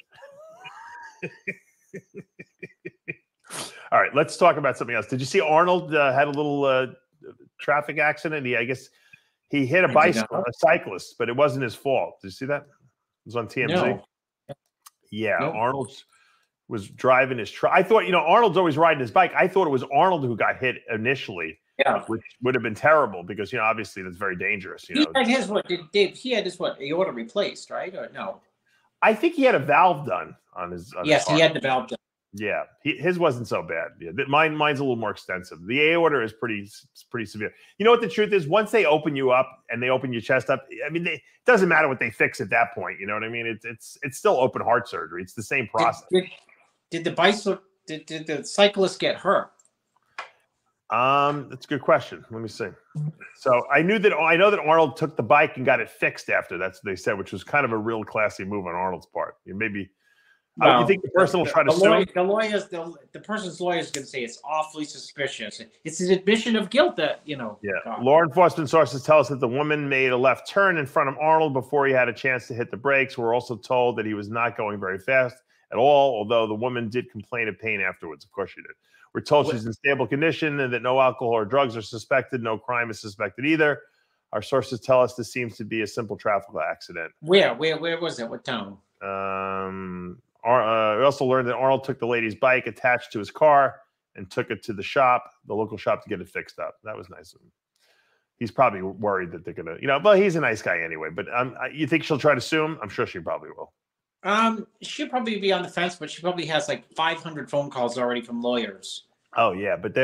Speaker 4: All right, let's talk about something else. Did you see Arnold uh, had a little uh, traffic accident? He, I guess, he hit a bicycle, a cyclist, but it wasn't his fault. Did you see that? It was on T M Z.
Speaker 5: No.
Speaker 4: Yeah,
Speaker 5: no.
Speaker 4: Arnold was driving his truck. I thought, you know, Arnold's always riding his bike. I thought it was Arnold who got hit initially,
Speaker 5: yeah,
Speaker 4: which would have been terrible because, you know, obviously that's very dangerous. You
Speaker 5: he
Speaker 4: know,
Speaker 5: had his what? Did Dave? He had his what? Aorta replaced, right? Or no?
Speaker 4: I think he had a valve done on his. On
Speaker 5: yes,
Speaker 4: his
Speaker 5: he had the valve done.
Speaker 4: Yeah, he, his wasn't so bad. Yeah, mine, mine's a little more extensive. The aorta is pretty, pretty severe. You know what the truth is? Once they open you up and they open your chest up, I mean, they, it doesn't matter what they fix at that point. You know what I mean? It's it's it's still open heart surgery. It's the same process.
Speaker 5: Did, did, did the bicycle? Did, did the cyclist get hurt?
Speaker 4: Um, that's a good question. Let me see. So I knew that I know that Arnold took the bike and got it fixed after. That's what they said, which was kind of a real classy move on Arnold's part. You maybe.
Speaker 5: Well,
Speaker 4: uh, you think the person will try to
Speaker 5: the
Speaker 4: sue?
Speaker 5: Lawyer, the lawyers, the, the person's lawyer is going to say it's awfully suspicious. It's an admission of guilt that, you know.
Speaker 4: Yeah.
Speaker 5: God.
Speaker 4: Law enforcement sources tell us that the woman made a left turn in front of Arnold before he had a chance to hit the brakes. We're also told that he was not going very fast at all, although the woman did complain of pain afterwards. Of course she did. We're told what? she's in stable condition and that no alcohol or drugs are suspected. No crime is suspected either. Our sources tell us this seems to be a simple traffic accident.
Speaker 5: Where? Where? Where was it? What town?
Speaker 4: Um... Uh, we also learned that Arnold took the lady's bike attached to his car and took it to the shop, the local shop, to get it fixed up. That was nice of him. He's probably worried that they're going to, you know, well, he's a nice guy anyway. But um, you think she'll try to sue him? I'm sure she probably will.
Speaker 5: Um, she'll probably be on the fence, but she probably has like five hundred phone calls already from lawyers.
Speaker 4: Oh, yeah. But they're,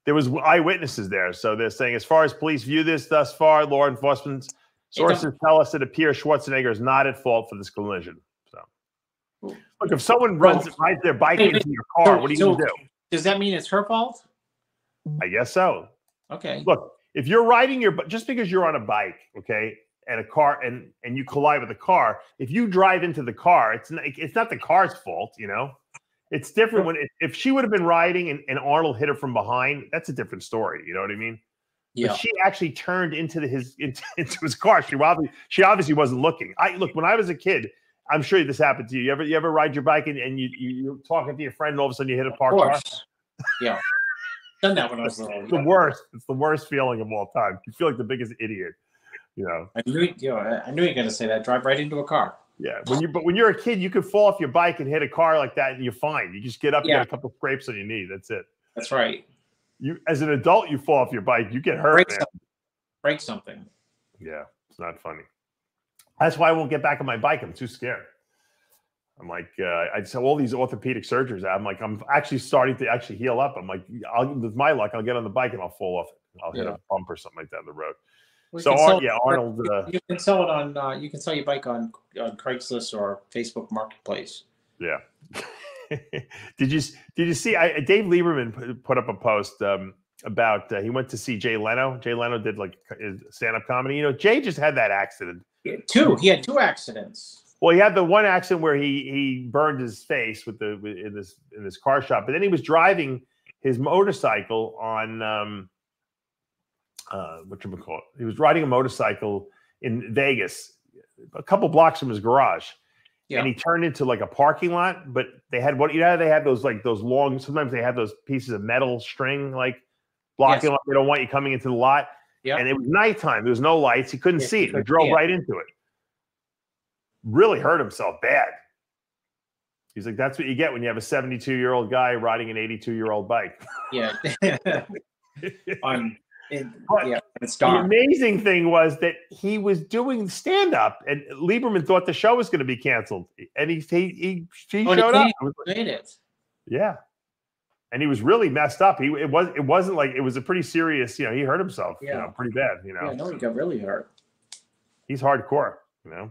Speaker 4: there was eyewitnesses there. So they're saying, as far as police view this thus far, law enforcement sources tell us it appears Schwarzenegger is not at fault for this collision. So, look, if someone runs rides their bike into your car,
Speaker 5: so,
Speaker 4: what are you
Speaker 5: so
Speaker 4: gonna do?
Speaker 5: Does that mean it's her fault?
Speaker 4: I guess so.
Speaker 5: Okay.
Speaker 4: Look, if you're riding your just because you're on a bike, okay, and a car and and you collide with a car, if you drive into the car, it's not, it's not the car's fault, you know. It's different when if, if she would have been riding and, and Arnold hit her from behind, that's a different story. You know what I mean? Yeah. But she actually turned into the, his into, into his car. She obviously she obviously wasn't looking. I look when I was a kid. I'm sure this happened to you. You ever you ever ride your bike and, and you, you you're talking to your friend and all of a sudden you hit a parked car?
Speaker 5: Yeah. Done that when I was little.
Speaker 4: It's the worst. It's the worst feeling of all time. You feel like the biggest idiot. You know.
Speaker 5: I knew you know, I knew you were gonna say that. Drive right into a car.
Speaker 4: Yeah. When you but when you're a kid, you could fall off your bike and hit a car like that and you're fine. You just get up, yeah. You get a couple scrapes on your knee. That's it.
Speaker 5: That's right.
Speaker 4: You as an adult, you fall off your bike, you get hurt.
Speaker 5: Break
Speaker 4: man.
Speaker 5: something. Break something.
Speaker 4: Yeah, it's not funny. That's why I won't get back on my bike. I'm too scared. I'm like, uh, I just have all these orthopedic surgeries. I'm like, I'm actually starting to actually heal up. I'm like, I'll, with my luck, I'll get on the bike and I'll fall off it. I'll hit yeah. a bump or something like that on the road. We so, Ar- yeah, Arnold. Uh,
Speaker 5: you can sell it on. Uh, you can sell your bike on, on Craigslist or Facebook Marketplace.
Speaker 4: Yeah. did you Did you see? I, Dave Lieberman put up a post um, about uh, he went to see Jay Leno. Jay Leno did like stand up comedy. You know, Jay just had that accident.
Speaker 5: Yeah, two. He had two accidents.
Speaker 4: Well, he had the one accident where he he burned his face with the with, in this in this car shop, but then he was driving his motorcycle on um, uh, what you call it? He was riding a motorcycle in Vegas, a couple blocks from his garage, yeah. And he turned into like a parking lot. But they had what you know they had those like those long. Sometimes they have those pieces of metal string like blocking. Yes. They don't want you coming into the lot. Yeah, and it was nighttime. There was no lights. He couldn't yeah, see it. He drove right into it. Really hurt himself bad. He's like, that's what you get when you have a seventy-two-year-old guy riding an eighty-two-year-old bike.
Speaker 5: Yeah. On, it, yeah, it's
Speaker 4: dark. The amazing thing was that he was doing stand-up, and Lieberman thought the show was going to be canceled, and he he he, he oh, showed up.
Speaker 5: Made it.
Speaker 4: Yeah, and he was really messed up. He it was it wasn't like it was a pretty serious. You know, he hurt himself. Yeah, you know, pretty bad. You know,
Speaker 5: yeah, no, he got really hurt.
Speaker 4: He's hardcore. You know.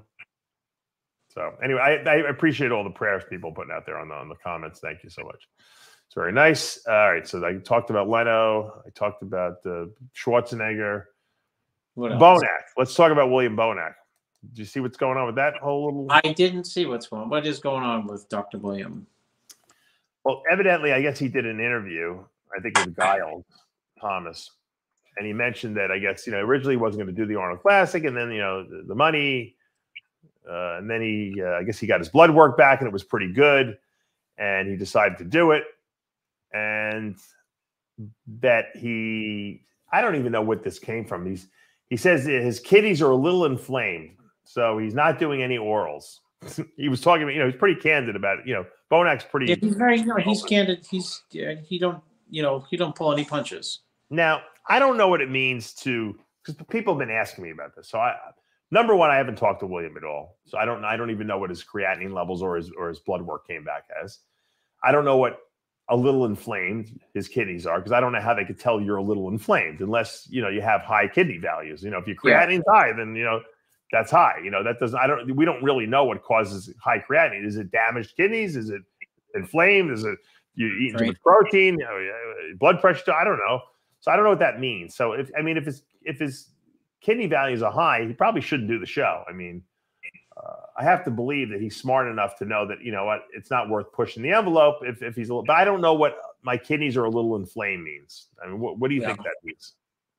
Speaker 4: So anyway, I, I appreciate all the prayers people putting out there on the on the comments. Thank you so much. It's very nice. All right, so I talked about Leno. I talked about uh, Schwarzenegger. Bonac. Let's talk about William Bonac. Did you see what's going on with that whole little?
Speaker 5: I didn't see what's going on. What is going on with Doctor William?
Speaker 4: Well, evidently, I guess he did an interview. I think with Giles Thomas, and he mentioned that I guess you know originally he wasn't going to do the Arnold Classic, and then you know the, the money. Uh, and then he, uh, I guess he got his blood work back and it was pretty good. And he decided to do it. And that he, I don't even know what this came from. He's, he says his kidneys are a little inflamed. So he's not doing any orals. He was talking about, you know, he's pretty candid about it. You know, Bonac's pretty.
Speaker 5: Yeah, he's very, no, he's candid. He's, uh, he don't, you know, he don't pull any punches.
Speaker 4: Now, I don't know what it means to, because people have been asking me about this. So I, Number one, I haven't talked to William at all, so I don't. I don't even know what his creatinine levels or his or his blood work came back as. I don't know what a little inflamed his kidneys are because I don't know how they could tell you're a little inflamed unless you know you have high kidney values. You know, if your creatinine's yeah. high, then you know that's high. You know that doesn't. I don't. We don't really know what causes high creatinine. Is it damaged kidneys? Is it inflamed? Is it you eating right. too much protein? You know, blood pressure? I don't know. So I don't know what that means. So if I mean if it's if it's kidney values are high, he probably shouldn't do the show. I mean, uh, I have to believe that he's smart enough to know that, you know what, it's not worth pushing the envelope if, if he's a little, but I don't know what my kidneys are a little inflamed means. I mean, what, what do you yeah. think that means?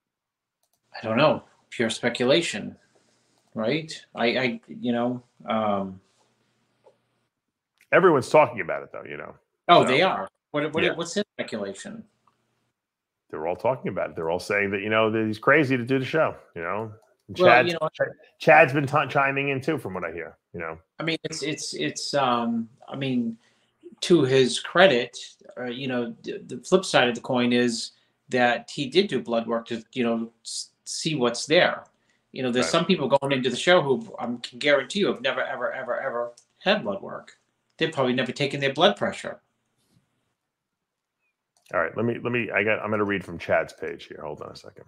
Speaker 5: I don't know. Pure speculation, right? I, I you know. Um,
Speaker 4: Everyone's talking about it though, you know.
Speaker 5: Oh,
Speaker 4: so,
Speaker 5: they are. What, what,
Speaker 4: yeah.
Speaker 5: What's his speculation?
Speaker 4: They're all talking about it. They're all saying that, you know, that he's crazy to do the show, you know. And
Speaker 5: well,
Speaker 4: Chad's,
Speaker 5: you know,
Speaker 4: Chad's been t- chiming in too, from what I hear, you know.
Speaker 5: I mean, it's, it's, it's, um, I mean, to his credit, uh, you know, the, the flip side of the coin is that he did do blood work to, you know, s- see what's there. You know, there's right. some people going into the show who I can guarantee you have never, ever, ever, ever had blood work. They've probably never taken their blood pressure.
Speaker 4: All right, let me let me. I got. I'm going to read from Chad's page here. Hold on a second.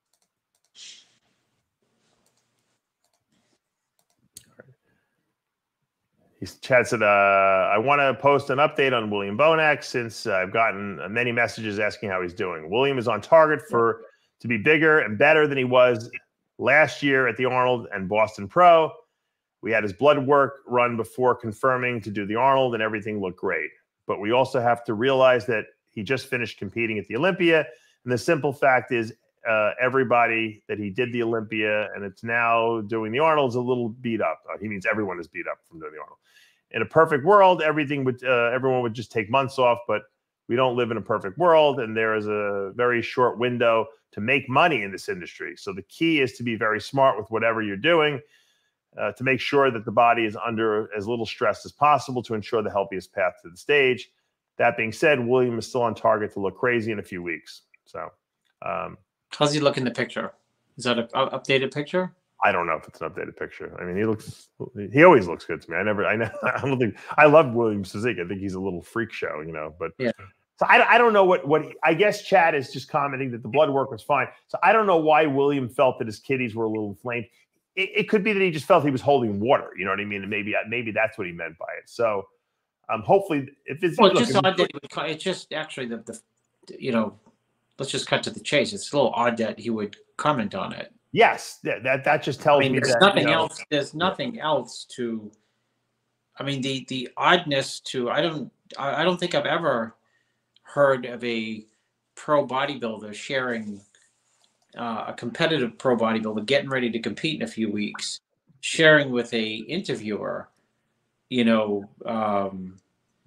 Speaker 4: He's, Chad said, uh, I want to post an update on William Bonac since uh, I've gotten uh, many messages asking how he's doing. William is on target for to be bigger and better than he was last year at the Arnold and Boston Pro. We had his blood work run before confirming to do the Arnold, and everything looked great. But we also have to realize that he just finished competing at the Olympia, and the simple fact is uh, everybody that he did the Olympia and it's now doing the Arnold is a little beat up. Uh, he means everyone is beat up from doing the Arnold. In a perfect world, everything would uh, everyone would just take months off, but we don't live in a perfect world, and there is a very short window to make money in this industry. So the key is to be very smart with whatever you're doing uh, to make sure that the body is under as little stress as possible to ensure the healthiest path to the stage. That being said, William is still on target to look crazy in a few weeks. So, um,
Speaker 5: how's he look in the picture? Is that an updated picture?
Speaker 4: I don't know if it's an updated picture. I mean, he looks, he always looks good to me. I never, I, I don't think, I love William's physique. I think he's a little freak show, you know, but
Speaker 5: yeah.
Speaker 4: So I, I don't know what, what, I guess Chad is just commenting that the blood work was fine. So I don't know why William felt that his kidneys were a little inflamed. It, it could be that he just felt he was holding water, you know what I mean? And maybe, maybe that's what he meant by it. So um, hopefully if it's,
Speaker 5: well,
Speaker 4: look,
Speaker 5: just
Speaker 4: if
Speaker 5: odd that he would, it's just actually the, the, you know, let's just cut to the chase. It's a little odd that he would comment on it.
Speaker 4: Yes, that that, that just tells
Speaker 5: I mean,
Speaker 4: me
Speaker 5: there's
Speaker 4: that
Speaker 5: nothing
Speaker 4: you know,
Speaker 5: else. There's nothing yeah. else to. I mean, the the oddness to. I don't. I, I don't think I've ever heard of a pro bodybuilder sharing uh, a competitive pro bodybuilder getting ready to compete in a few weeks, sharing with a interviewer, you know, um,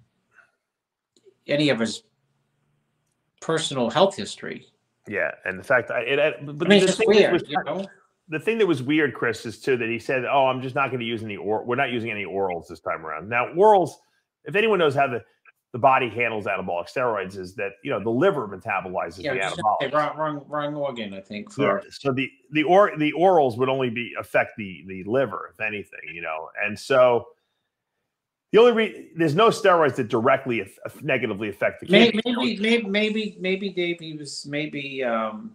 Speaker 5: any of his personal health history.
Speaker 4: Yeah, and the fact that it, it but
Speaker 5: I mean,
Speaker 4: the
Speaker 5: it's just
Speaker 4: thing
Speaker 5: weird,
Speaker 4: was,
Speaker 5: you know?
Speaker 4: The thing that was weird, Chris, is too that he said, "Oh, I'm just not going to use any or we're not using any orals this time around." Now, orals, if anyone knows how the the body handles anabolic steroids, is that you know the liver metabolizes
Speaker 5: yeah,
Speaker 4: the
Speaker 5: just,
Speaker 4: anabolics.
Speaker 5: wrong, wrong, wrong organ, I think. For
Speaker 4: Yeah. So the the or the orals would only be affect the the liver, if anything, you know, and so. The only re- there's no steroids that directly af- negatively affect the kidney.
Speaker 5: Maybe, maybe, maybe, maybe, Dave. He was maybe, um,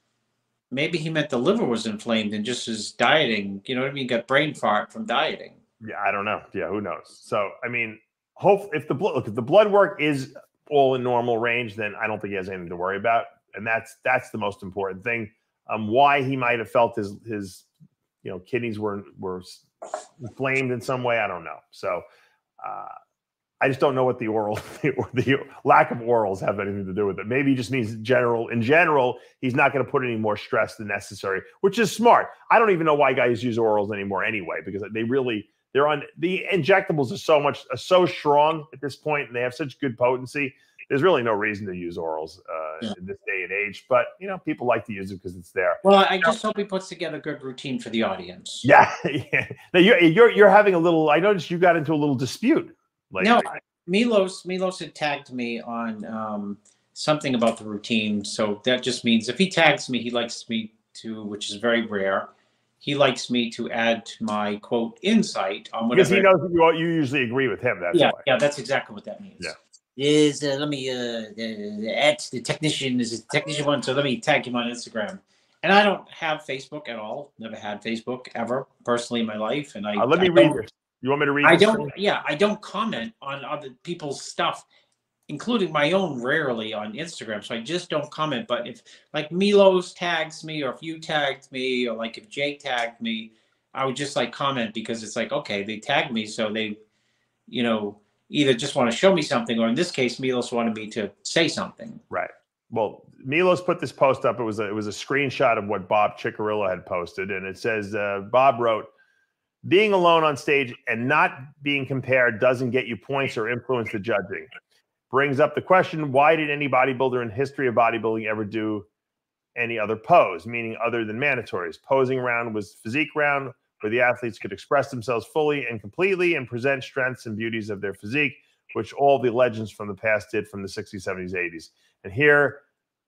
Speaker 5: maybe he meant the liver was inflamed and just his dieting. You know what I mean? Got brain fart from dieting.
Speaker 4: Yeah, I don't know. Yeah, who knows? So I mean, hope if the blood look if the blood work is all in normal range, then I don't think he has anything to worry about, and that's that's the most important thing. Um, why he might have felt his his you know kidneys were were inflamed in some way, I don't know. So. Uh, I just don't know what the oral, the, the lack of orals have anything to do with it. Maybe it just means general, in general, he's not going to put any more stress than necessary, which is smart. I don't even know why guys use orals anymore anyway, because they really, they're on, the injectables are so much, are so strong at this point, and they have such good potency. There's really no reason to use orals uh, yeah. in this day and age, but you know, people like to use it because it's there.
Speaker 5: Well, I just hope he puts together a good routine for the audience.
Speaker 4: Yeah, yeah. Now you're you're you're having a little. I noticed you got into a little dispute. Like
Speaker 5: no, Milos Milos had tagged me on um, something about the routine, so that just means if he tags me, he likes me to, which is very rare. He likes me to add to my quote insight on whatever.
Speaker 4: Because he knows that you you usually agree with him. That's
Speaker 5: yeah,
Speaker 4: why.
Speaker 5: yeah, that's exactly what that means.
Speaker 4: Yeah.
Speaker 5: Is uh, let me uh the, the add the technician is a technician one, so let me tag him on Instagram. And I don't have Facebook at all. Never had Facebook ever personally in my life. And I
Speaker 4: uh, let me
Speaker 5: I
Speaker 4: read this. You want me to read?
Speaker 5: I
Speaker 4: this
Speaker 5: don't. Yeah, I don't comment on other people's stuff, including my own. Rarely on Instagram, so I just don't comment. But if like Milos tags me, or if you tagged me, or like if Jake tagged me, I would just like comment because it's like okay, they tagged me, so they, you know. Either just want to show me something, or in this case, Milos wanted me to say something.
Speaker 4: Right. Well, Milos put this post up. It was a, it was a screenshot of what Bob Ciccarello had posted, and it says uh, Bob wrote, "Being alone on stage and not being compared doesn't get you points or influence the judging. Brings up the question: why did any bodybuilder in history of bodybuilding ever do any other pose, meaning other than mandatories? Posing round was physique round, where the athletes could express themselves fully and completely and present strengths and beauties of their physique, which all the legends from the past did from the sixties, seventies, eighties. And here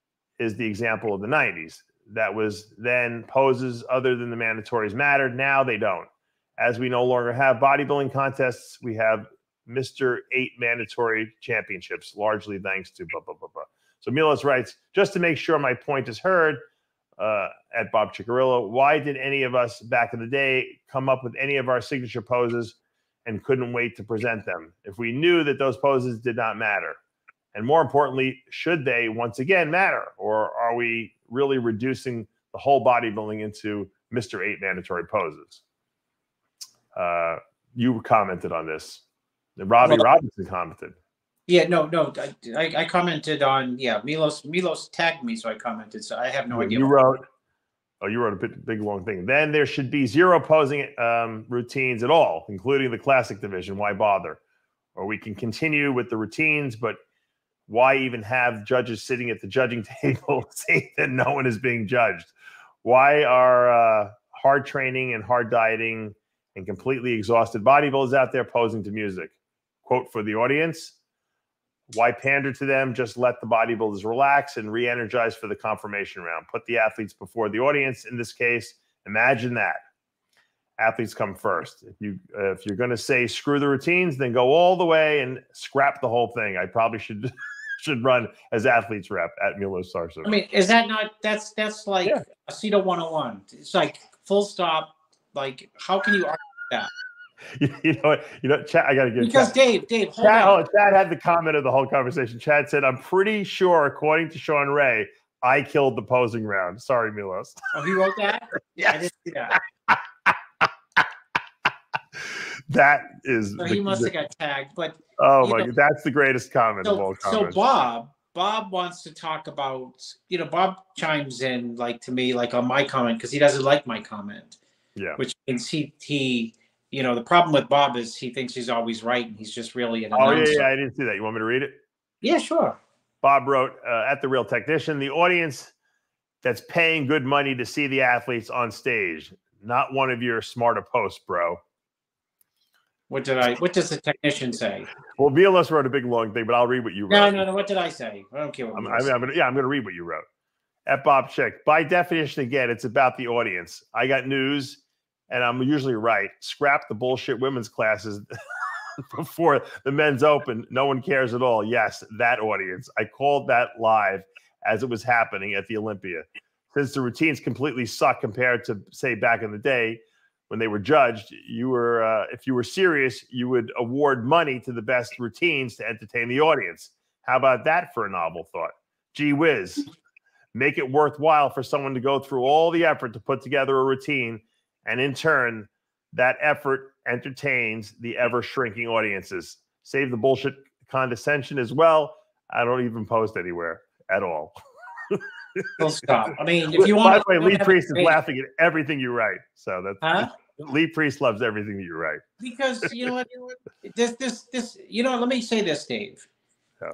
Speaker 4: is the example of the nineties. That was then poses other than the mandatories mattered. Now they don't. As we no longer have bodybuilding contests, we have Mister Eight mandatory championships, largely thanks to blah, blah, blah, blah. So Milos writes, just to make sure my point is heard, uh, at Bob Ciccarello, why did any of us back in the day come up with any of our signature poses and couldn't wait to present them if we knew that those poses did not matter? And more importantly, should they once again matter? Or are we really reducing the whole bodybuilding into Mister Eight mandatory poses? Uh, you commented on this. Robbie well, Robinson commented.
Speaker 5: Yeah, no, no. I, I, I commented on, yeah, Milos Milos tagged me, so I commented. So I have no
Speaker 4: yeah,
Speaker 5: idea.
Speaker 4: You wrote, oh, you wrote a big, big long thing. Then there should be zero posing um, routines at all, including the classic division. Why bother? Or we can continue with the routines, but why even have judges sitting at the judging table saying that no one is being judged? Why are uh, hard training and hard dieting and completely exhausted bodybuilders out there posing to music? Quote for the audience, why pander to them? Just let the bodybuilders relax and re-energize for the confirmation round. Put the athletes before the audience. In this case, imagine that. Athletes come first. If, you, uh, if you're going to say screw the routines, then go all the way and scrap the whole thing. I probably should should run as athletes rep at Milos Sarcev.
Speaker 5: I mean, is that not, that's that's like
Speaker 4: yeah.
Speaker 5: Aceto one oh one. It's like full stop. Like, how can you argue that?
Speaker 4: You, you know what? You know, Chad, I got to get
Speaker 5: because
Speaker 4: Chad.
Speaker 5: Dave, Dave, hold
Speaker 4: Chad,
Speaker 5: on.
Speaker 4: Oh, Chad had the comment of the whole conversation. Chad said, "I'm pretty sure, according to Sean Ray, I killed the posing round." Sorry, Milos.
Speaker 5: Oh, he wrote that?
Speaker 4: Yes.
Speaker 5: I didn't see that.
Speaker 4: That is.
Speaker 5: So
Speaker 4: the,
Speaker 5: he must
Speaker 4: the,
Speaker 5: have got tagged, but
Speaker 4: oh my
Speaker 5: know,
Speaker 4: god, that's the greatest comment
Speaker 5: so,
Speaker 4: of all comments.
Speaker 5: So Bob, Bob wants to talk about. You know, Bob chimes in like to me, like on my comment because he doesn't like my comment.
Speaker 4: Yeah.
Speaker 5: Which means he he. You know, the problem with Bob is he thinks he's always right, and he's just really an
Speaker 4: Oh,
Speaker 5: announcer.
Speaker 4: yeah, yeah, I didn't see that. You want me to read it?
Speaker 5: Yeah, sure.
Speaker 4: Bob wrote, uh, at The Real Technician, the audience that's paying good money to see the athletes on stage, not one of your smarter posts, bro.
Speaker 5: What did I, what does the technician say?
Speaker 4: Well, Milos wrote a big, long thing, but I'll read what you wrote.
Speaker 5: No, no, no, what did I say? I don't care what
Speaker 4: I'm,
Speaker 5: you
Speaker 4: I'm, I'm gonna, Yeah, I'm going to read what you wrote. At Bob Chick, by definition, again, it's about the audience. I got news. And I'm usually right. Scrap the bullshit women's classes before the men's open. No one cares at all. Yes, that audience. I called that live as it was happening at the Olympia. Since the routines completely suck compared to, say, back in the day when they were judged, you were, uh, if you were serious, you would award money to the best routines to entertain the audience. How about that for a novel thought? Gee whiz. Make it worthwhile for someone to go through all the effort to put together a routine. And in turn, that effort entertains the ever-shrinking audiences. Save the bullshit condescension as well. I don't even post anywhere at all.
Speaker 5: Full stop. I mean, if you want.
Speaker 4: By the way, Lee Priest is laughing at everything you write. So that's
Speaker 5: huh?
Speaker 4: Lee Priest loves everything that you write.
Speaker 5: Because you know what, this, this, this. You know, let me say this, Dave.
Speaker 4: Yeah.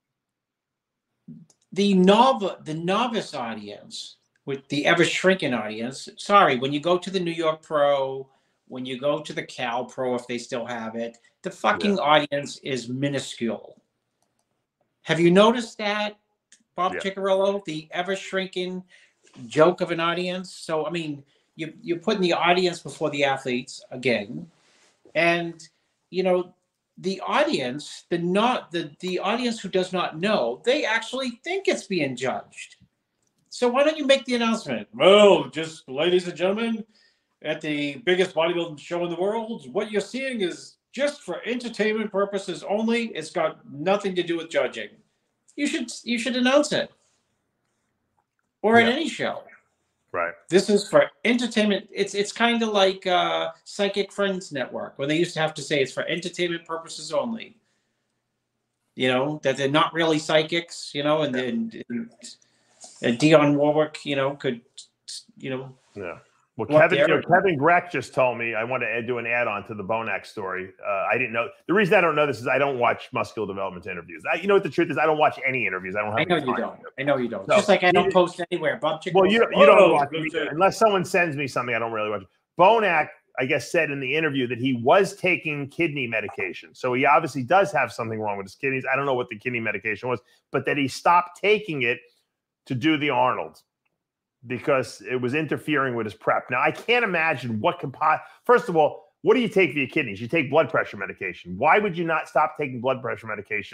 Speaker 5: The novel, the novice audience. With the ever-shrinking audience, sorry, when you go to the New York Pro, when you go to the Cal Pro, if they still have it, the fucking yeah. audience is minuscule. Have you noticed that, Bob yeah. Ciccarello, the ever-shrinking joke of an audience? So, I mean, you, you're putting the audience before the athletes again. And, you know, the audience, the not the, the audience who does not know, they actually think it's being judged. So why don't you make the announcement? Well, just ladies and gentlemen, at the biggest bodybuilding show in the world, what you're seeing is just for entertainment purposes only. It's got nothing to do with judging. You should you should announce it. Or yeah. at any show.
Speaker 4: Right.
Speaker 5: This is for entertainment. It's it's kind of like uh, Psychic Friends Network, where they used to have to say it's for entertainment purposes only. You know, that they're not really psychics, you know, and then and, and Dionne Warwick, you know, could, you know.
Speaker 4: Yeah. Well, Kevin, you know, Kevin Greck just told me I want to do an add-on to the Bonac story. Uh, I didn't know. The reason I don't know this is I don't watch muscular development interviews. I, you know what the truth is? I don't watch any interviews. I don't have.
Speaker 5: I know you
Speaker 4: time.
Speaker 5: don't. I know you don't.
Speaker 4: No,
Speaker 5: Just like I don't
Speaker 4: you,
Speaker 5: post anywhere. Bob Chick
Speaker 4: well, you, you
Speaker 5: oh,
Speaker 4: don't watch me, unless someone sends me something. I don't really watch. Bonac, I guess, said in the interview that he was taking kidney medication. So he obviously does have something wrong with his kidneys. I don't know what the kidney medication was, but that he stopped taking it to do the Arnold, because it was interfering with his prep. Now, I can't imagine what could – first of all, what do you take for your kidneys? You take blood pressure medication. Why would you not stop taking blood pressure medication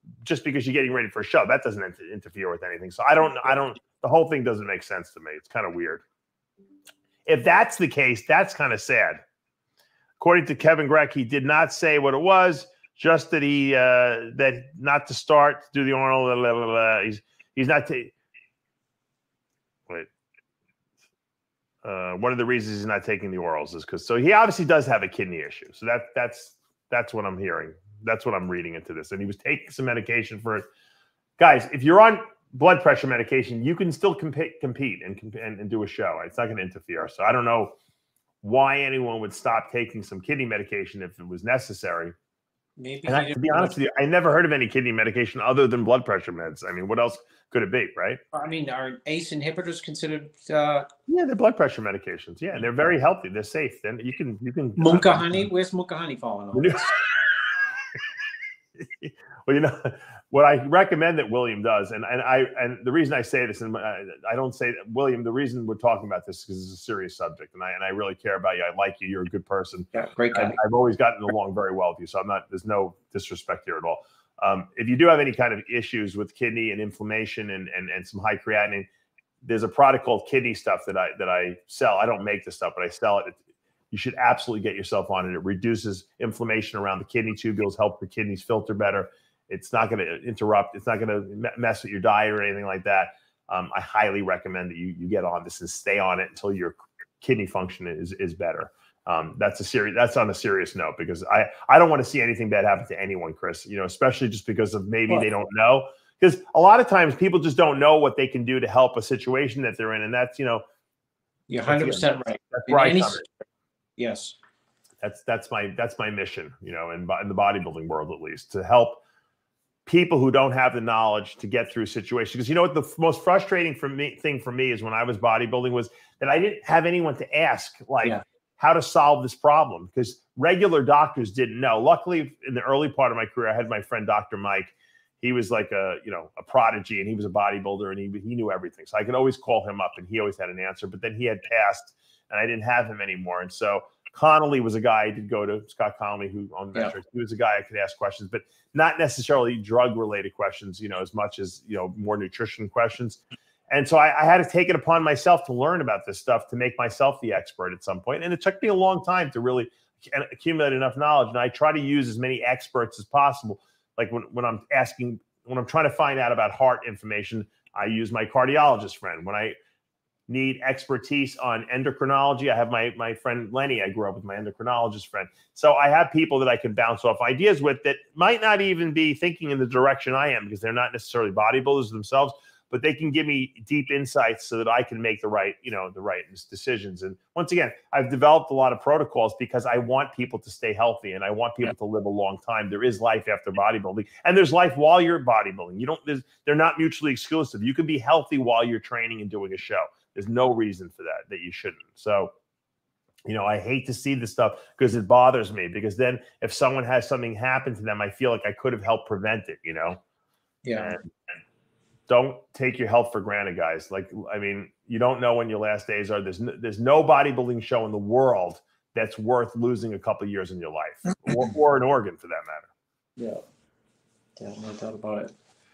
Speaker 4: just because you're getting ready for a show. That doesn't inter interfere with anything. So I don't, I don't, the whole thing doesn't make sense to me. It's kind of weird. If that's the case, that's kind of sad. According to Kevin Greck, he did not say what it was, just that he, uh, that not to start, to do the oral, blah, blah, blah, blah. He's, he's not, wait. Uh, one of the reasons he's not taking the orals is because, so he obviously does have a kidney issue. So that, that's, that's what I'm hearing. That's what I'm reading into this. And he was taking some medication for it. Guys, if you're on blood pressure medication, you can still compete, compete and, and, and do a show. It's not going to interfere. So I don't know why anyone would stop taking some kidney medication if it was necessary.
Speaker 5: Maybe.
Speaker 4: And I, to be honest with you, I never heard of any kidney medication other than blood pressure meds. I mean, what else could it be, right?
Speaker 5: I mean, are A C E inhibitors considered? Uh,
Speaker 4: yeah, they're blood pressure medications. Yeah, they're very healthy. They're safe. Then you can you can.
Speaker 5: Munka honey. Where's Munka honey falling on?
Speaker 4: Well, you know what I recommend that William does, and and I and the reason I say this, and I, I don't say that, William. The reason we're talking about this is because it's a serious subject, and I and I really care about you. I like you. You're a good person.
Speaker 5: Yeah, great guy.
Speaker 4: I've always gotten along very well with you, so I'm not. There's no disrespect here at all. Um, if you do have any kind of issues with kidney and inflammation and and and some high creatinine, there's a product called Kidney Stuff that I that I sell. I don't make the stuff, but I sell it. You should absolutely get yourself on it. It reduces inflammation around the kidney tubules, help the kidneys filter better. It's not going to interrupt. It's not going to mess with your diet or anything like that. Um, I highly recommend that you you get on this and stay on it until your kidney function is is better. Um, that's a serious. That's on a serious note, because I I don't want to see anything bad happen to anyone, Chris. You know, especially just because of maybe what? They don't know. Because a lot of times people just don't know what they can do to help a situation that they're in, and that's you know.
Speaker 5: You're one hundred percent right.
Speaker 4: That's right.
Speaker 5: Any, yes.
Speaker 4: That's that's my that's my mission. You know, in, in the bodybuilding world, at least, to help people who don't have the knowledge to get through situations. Because you know what, the most frustrating for me thing for me is when I was bodybuilding was that I didn't have anyone to ask, like, yeah. how to solve this problem, because regular doctors didn't know. Luckily, in the early part of my career, I had my friend Doctor Mike. He was like a, you know, a prodigy, and he was a bodybuilder, and he, he knew everything. So I could always call him up, and he always had an answer. But then he had passed, and I didn't have him anymore. And so Connolly was a guy I did go to, Scott Connolly, who owned Metrics. Yeah. He was a guy I could ask questions, but not necessarily drug-related questions, you know, as much as, you know, more nutrition questions. And so I, I had to take it upon myself to learn about this stuff, to make myself the expert at some point. And it took me a long time to really accumulate enough knowledge. And I try to use as many experts as possible. Like when, when I'm asking, when I'm trying to find out about heart information, I use my cardiologist friend. When I need expertise on endocrinology, I have my my friend Lenny. I grew up with my endocrinologist friend. So I have people that I can bounce off ideas with that might not even be thinking in the direction I am, because they're not necessarily bodybuilders themselves, but they can give me deep insights so that I can make the right, you know, the right decisions. And once again, I've developed a lot of protocols because I want people to stay healthy, and I want people to live a long time. There is life after bodybuilding, and there's life while you're bodybuilding. You don't, there's, they're not mutually exclusive. You can be healthy while you're training and doing a show. There's no reason for that, that you shouldn't. So, you know, I hate to see this stuff because it bothers me, because then if someone has something happen to them, I feel like I could have helped prevent it, you know?
Speaker 5: Yeah.
Speaker 4: And don't take your health for granted, guys. Like, I mean, you don't know when your last days are. There's no, there's no bodybuilding show in the world that's worth losing a couple of years in your life, or, or an organ for that matter.
Speaker 5: Yeah. Yeah, no doubt about it.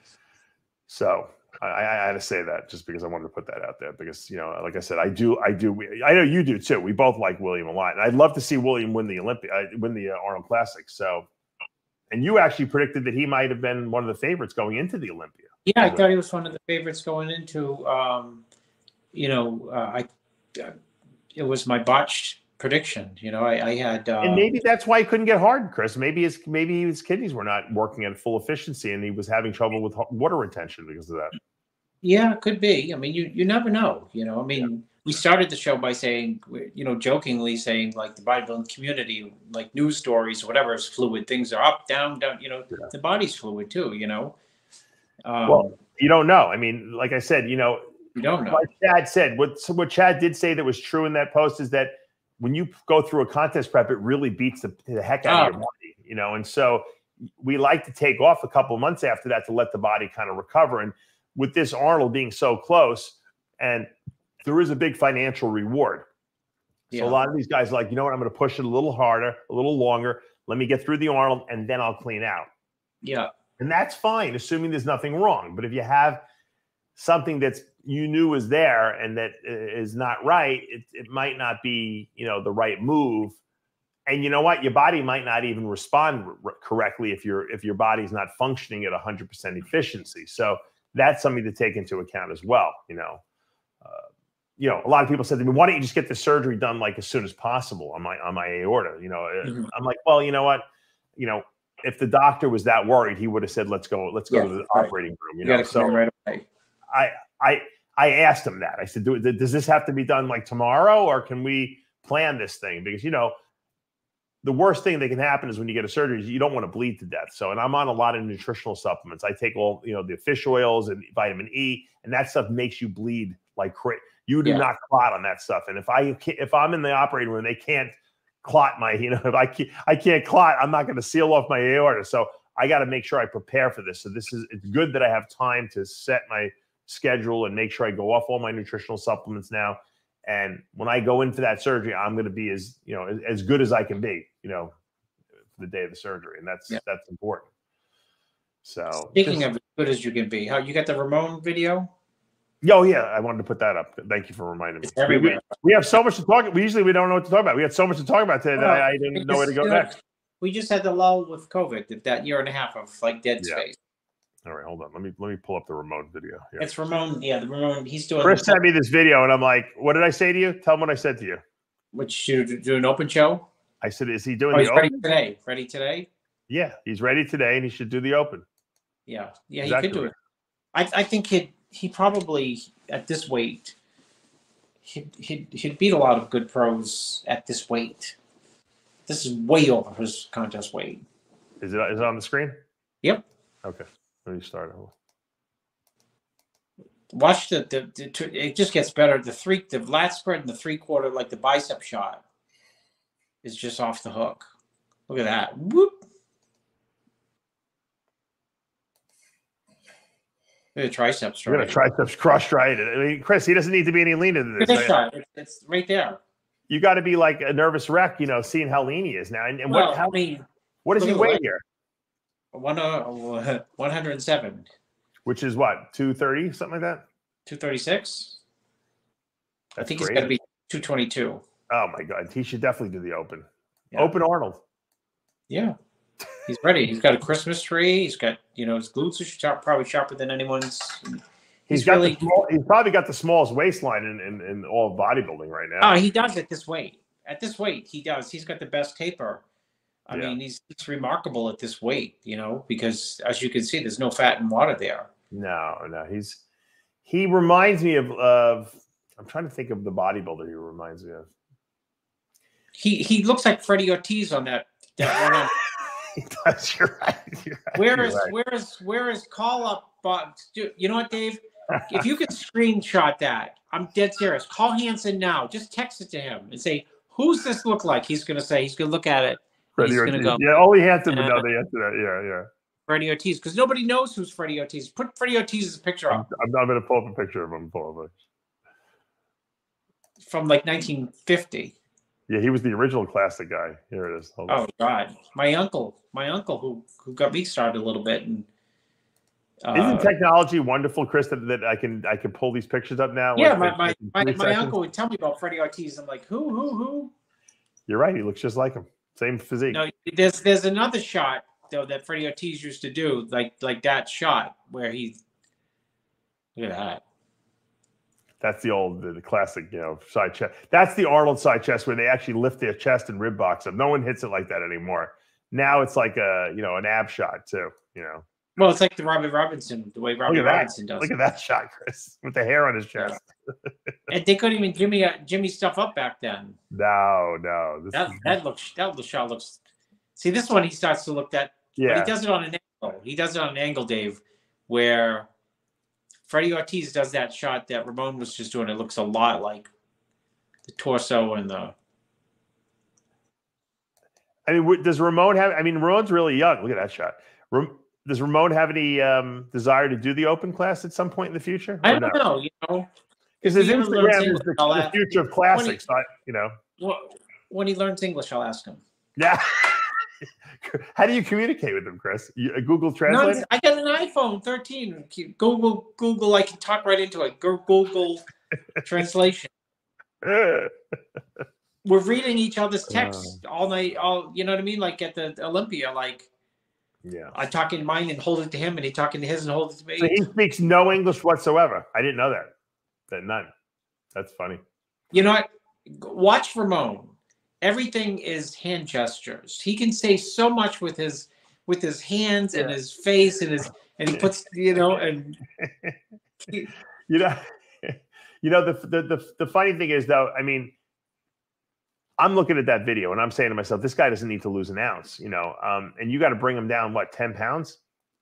Speaker 4: So I, I had to say that just because I wanted to put that out there, because, you know, like I said, I do, I do, I know you do too. We both like William a lot, and I'd love to see William win the Olympia, uh, win the uh, Arnold Classic. So, and you actually predicted that he might have been one of the favorites going into the Olympia.
Speaker 5: Yeah, I thought he was one of the favorites going into. Um, you know, uh, I uh, it was my botched prediction. You know, I, I had, uh,
Speaker 4: and maybe that's why he couldn't get hard, Chris. Maybe his maybe his kidneys were not working at full efficiency, and he was having trouble with water retention because of that.
Speaker 5: Yeah, it could be. I mean, you you never know. You know, I mean, yeah. We started the show by saying, you know, jokingly saying, like, the bodybuilding community, like news stories or whatever, is fluid. Things are up, down, down. You know, yeah. The body's fluid too. You know. Um,
Speaker 4: well, you don't know. I mean, like I said, you know,
Speaker 5: you don't know.
Speaker 4: Like Chad said, what what Chad did say that was true in that post is that when you go through a contest prep, it really beats the, the heck out oh. of your body, you know. And so we like to take off a couple of months after that to let the body kind of recover. And with this Arnold being so close, and there is a big financial reward. Yeah. So a lot of these guys are like, you know what, I'm going to push it a little harder, a little longer. Let me get through the Arnold, and then I'll clean out.
Speaker 5: Yeah.
Speaker 4: And that's fine, assuming there's nothing wrong. But if you have something that's you knew was there and that is not right, it, it might not be, you know, the right move. And you know what? Your body might not even respond correctly if your if your body's not functioning at one hundred percent efficiency. So that's something to take into account as well. You know, uh, you know, a lot of people said to me, "Why don't you just get the surgery done like as soon as possible on my on my aorta?" You know, mm-hmm. I'm like, well, you know what? You know, if the doctor was that worried, he would have said, "Let's go, let's go
Speaker 5: yeah,
Speaker 4: to the
Speaker 5: right.
Speaker 4: operating room." You,
Speaker 5: you
Speaker 4: know, so
Speaker 5: right away.
Speaker 4: I I I asked him that. I said, Do, "Does this have to be done like tomorrow, or can we plan this thing?" Because you know. The worst thing that can happen is when you get a surgery, you don't want to bleed to death. So, and I'm on a lot of nutritional supplements. I take all, you know, the fish oils and vitamin E, and that stuff makes you bleed like crazy. You do yeah. not clot on that stuff. And if I if I'm in the operating room, they can't clot my, you know, if I can't, I can't clot, I'm not going to seal off my aorta. So I got to make sure I prepare for this. So this is, it's good that I have time to set my schedule and make sure I go off all my nutritional supplements now. And when I go in for that surgery, I'm going to be as, you know, as, as good as I can be, you know, for the day of the surgery. And that's, yeah. that's important. So
Speaker 5: speaking just, of as good as you can be, how you got the Ramon video?
Speaker 4: Oh yeah. I wanted to put that up. Thank you for reminding me.
Speaker 5: It's everywhere.
Speaker 4: We, we have so much to talk. We usually, we don't know what to talk about. We had so much to talk about today that I, I didn't just, know where to go
Speaker 5: you know,
Speaker 4: next.
Speaker 5: We just had the lull with COVID, that year and a half of like dead yeah. space.
Speaker 4: All right, hold on. Let me let me pull up the Ramon video. Here.
Speaker 5: It's Ramon. Yeah, the Ramon. He's doing.
Speaker 4: Chris sent me this video, and I'm like, "What did I say to you? Tell him what I said to you."
Speaker 5: Which you do an open show?
Speaker 4: I said, "Is he doing
Speaker 5: oh,
Speaker 4: the
Speaker 5: he's
Speaker 4: open
Speaker 5: ready today? Ready today?
Speaker 4: Yeah, he's ready today, and he should do the open.
Speaker 5: Yeah, yeah,
Speaker 4: exactly.
Speaker 5: he could do it. I I think he he probably at this weight, he'd he'd he'd beat a lot of good pros at this weight. This is way over his contest weight.
Speaker 4: Is it is it on the screen?
Speaker 5: Yep.
Speaker 4: Okay. Let me start.
Speaker 5: Watch the, the, the it just gets better. The three, the lat spread and the three quarter, like the bicep shot, is just off the hook. Look at that. Whoop. Look at the triceps.
Speaker 4: Right? Look at the triceps crushed right. I mean, Chris, he doesn't need to be any leaner than this.
Speaker 5: This shot, it's, it's right there.
Speaker 4: You got to be like a nervous wreck, you know, seeing how lean he is now. And, and
Speaker 5: well,
Speaker 4: what? How,
Speaker 5: I mean,
Speaker 4: what does he weigh here?
Speaker 5: One uh, one hundred and seven,
Speaker 4: which is what, two thirty, something like that.
Speaker 5: Two thirty six. I think
Speaker 4: great.
Speaker 5: He's got to be two twenty two.
Speaker 4: Oh my God, he should definitely do the open.
Speaker 5: Yeah.
Speaker 4: Open Arnold.
Speaker 5: Yeah, he's ready. He's got a Christmas tree. He's got, you know, his glutes are sharp, probably sharper than anyone's.
Speaker 4: He's,
Speaker 5: he's
Speaker 4: got
Speaker 5: really.
Speaker 4: The small, he's probably got the smallest waistline in, in in all of bodybuilding right now.
Speaker 5: Oh, he does at this weight. At this weight, he does. He's got the best taper. I yeah. mean, he's it's remarkable at this weight, you know, because as you can see, there's no fat and water there.
Speaker 4: No, no, he's he reminds me of of I'm trying to think of the bodybuilder he reminds me of.
Speaker 5: He he looks like Freddie Ortiz on that. that one.
Speaker 4: He does. You're right. You're right.
Speaker 5: Where is
Speaker 4: right.
Speaker 5: where is where is call up box? You know what, Dave? If you could screenshot that, I'm dead serious. Call Hansen now. Just text it to him and say, "Who's this look like?" He's going to say. He's going to look at it.
Speaker 4: Freddie
Speaker 5: He's
Speaker 4: Ortiz.
Speaker 5: Go,
Speaker 4: yeah, only Hansen would know the answer to that. Yeah, yeah.
Speaker 5: Freddie Ortiz, because nobody knows who's Freddie Ortiz. Put Freddie Ortiz's picture up.
Speaker 4: I'm, I'm going to pull up a picture of him. Pull up
Speaker 5: from like nineteen fifty.
Speaker 4: Yeah, he was the original classic guy. Here it is. Hold
Speaker 5: oh
Speaker 4: on.
Speaker 5: God, my uncle, my uncle who who got me started a little bit. And uh,
Speaker 4: isn't technology wonderful, Chris? That, that I can I can pull these pictures up now.
Speaker 5: Yeah, like, my my, my, my uncle would tell me about Freddie Ortiz. I'm like, who who who?
Speaker 4: You're right. He looks just like him. Same physique.
Speaker 5: No, there's there's another shot though that Freddie Ortiz used to do, like like that shot where he. Look at that.
Speaker 4: That's the old, the, the classic, you know, side chest. That's the Arnold side chest where they actually lift their chest and rib box up. No one hits it like that anymore. Now it's like a, you know, an ab shot too, you know.
Speaker 5: Well, it's like the Robert Robinson, the way Robert Robinson does.
Speaker 4: Look at that shot, Chris, with the hair on his chest.
Speaker 5: Yeah. And they couldn't even Jimmy uh, Jimmy stuff up back then.
Speaker 4: No, no. This
Speaker 5: that
Speaker 4: is...
Speaker 5: that looks that the shot looks. See, this one he starts to look that.
Speaker 4: Yeah.
Speaker 5: But he does it on an angle. He does it on an angle, Dave, where Freddie Ortiz does that shot that Ramon was just doing. It looks a lot like the torso and the.
Speaker 4: I mean, does Ramon have? I mean, Ramon's really young. Look at that shot. Ram, does Ramon have any um, desire to do the open class at some point in the future?
Speaker 5: I don't no? know. You know,
Speaker 4: because his Instagram is the, the future of classics. He, you know,
Speaker 5: well, when he learns English, I'll ask him.
Speaker 4: Yeah. How do you communicate with them, Chris? You, a Google Translate?
Speaker 5: No, I got an iPhone thirteen. Google, Google, I can talk right into it. Google Translation. We're reading each other's texts uh, all night. All you know what I mean? Like at the Olympia, like
Speaker 4: yeah,
Speaker 5: I talk in mine and hold it to him, and he talking to his and hold it to me.
Speaker 4: So he speaks no English whatsoever. I didn't know that. That none. That's funny.
Speaker 5: You know what? Watch Ramon. Everything is hand gestures. He can say so much with his with his hands yeah. and his face and his and he puts you know and
Speaker 4: you know you know the, the the the funny thing is though, I mean, I'm looking at that video and I'm saying to myself, this guy doesn't need to lose an ounce, you know, um, and you got to bring him down what ten pounds?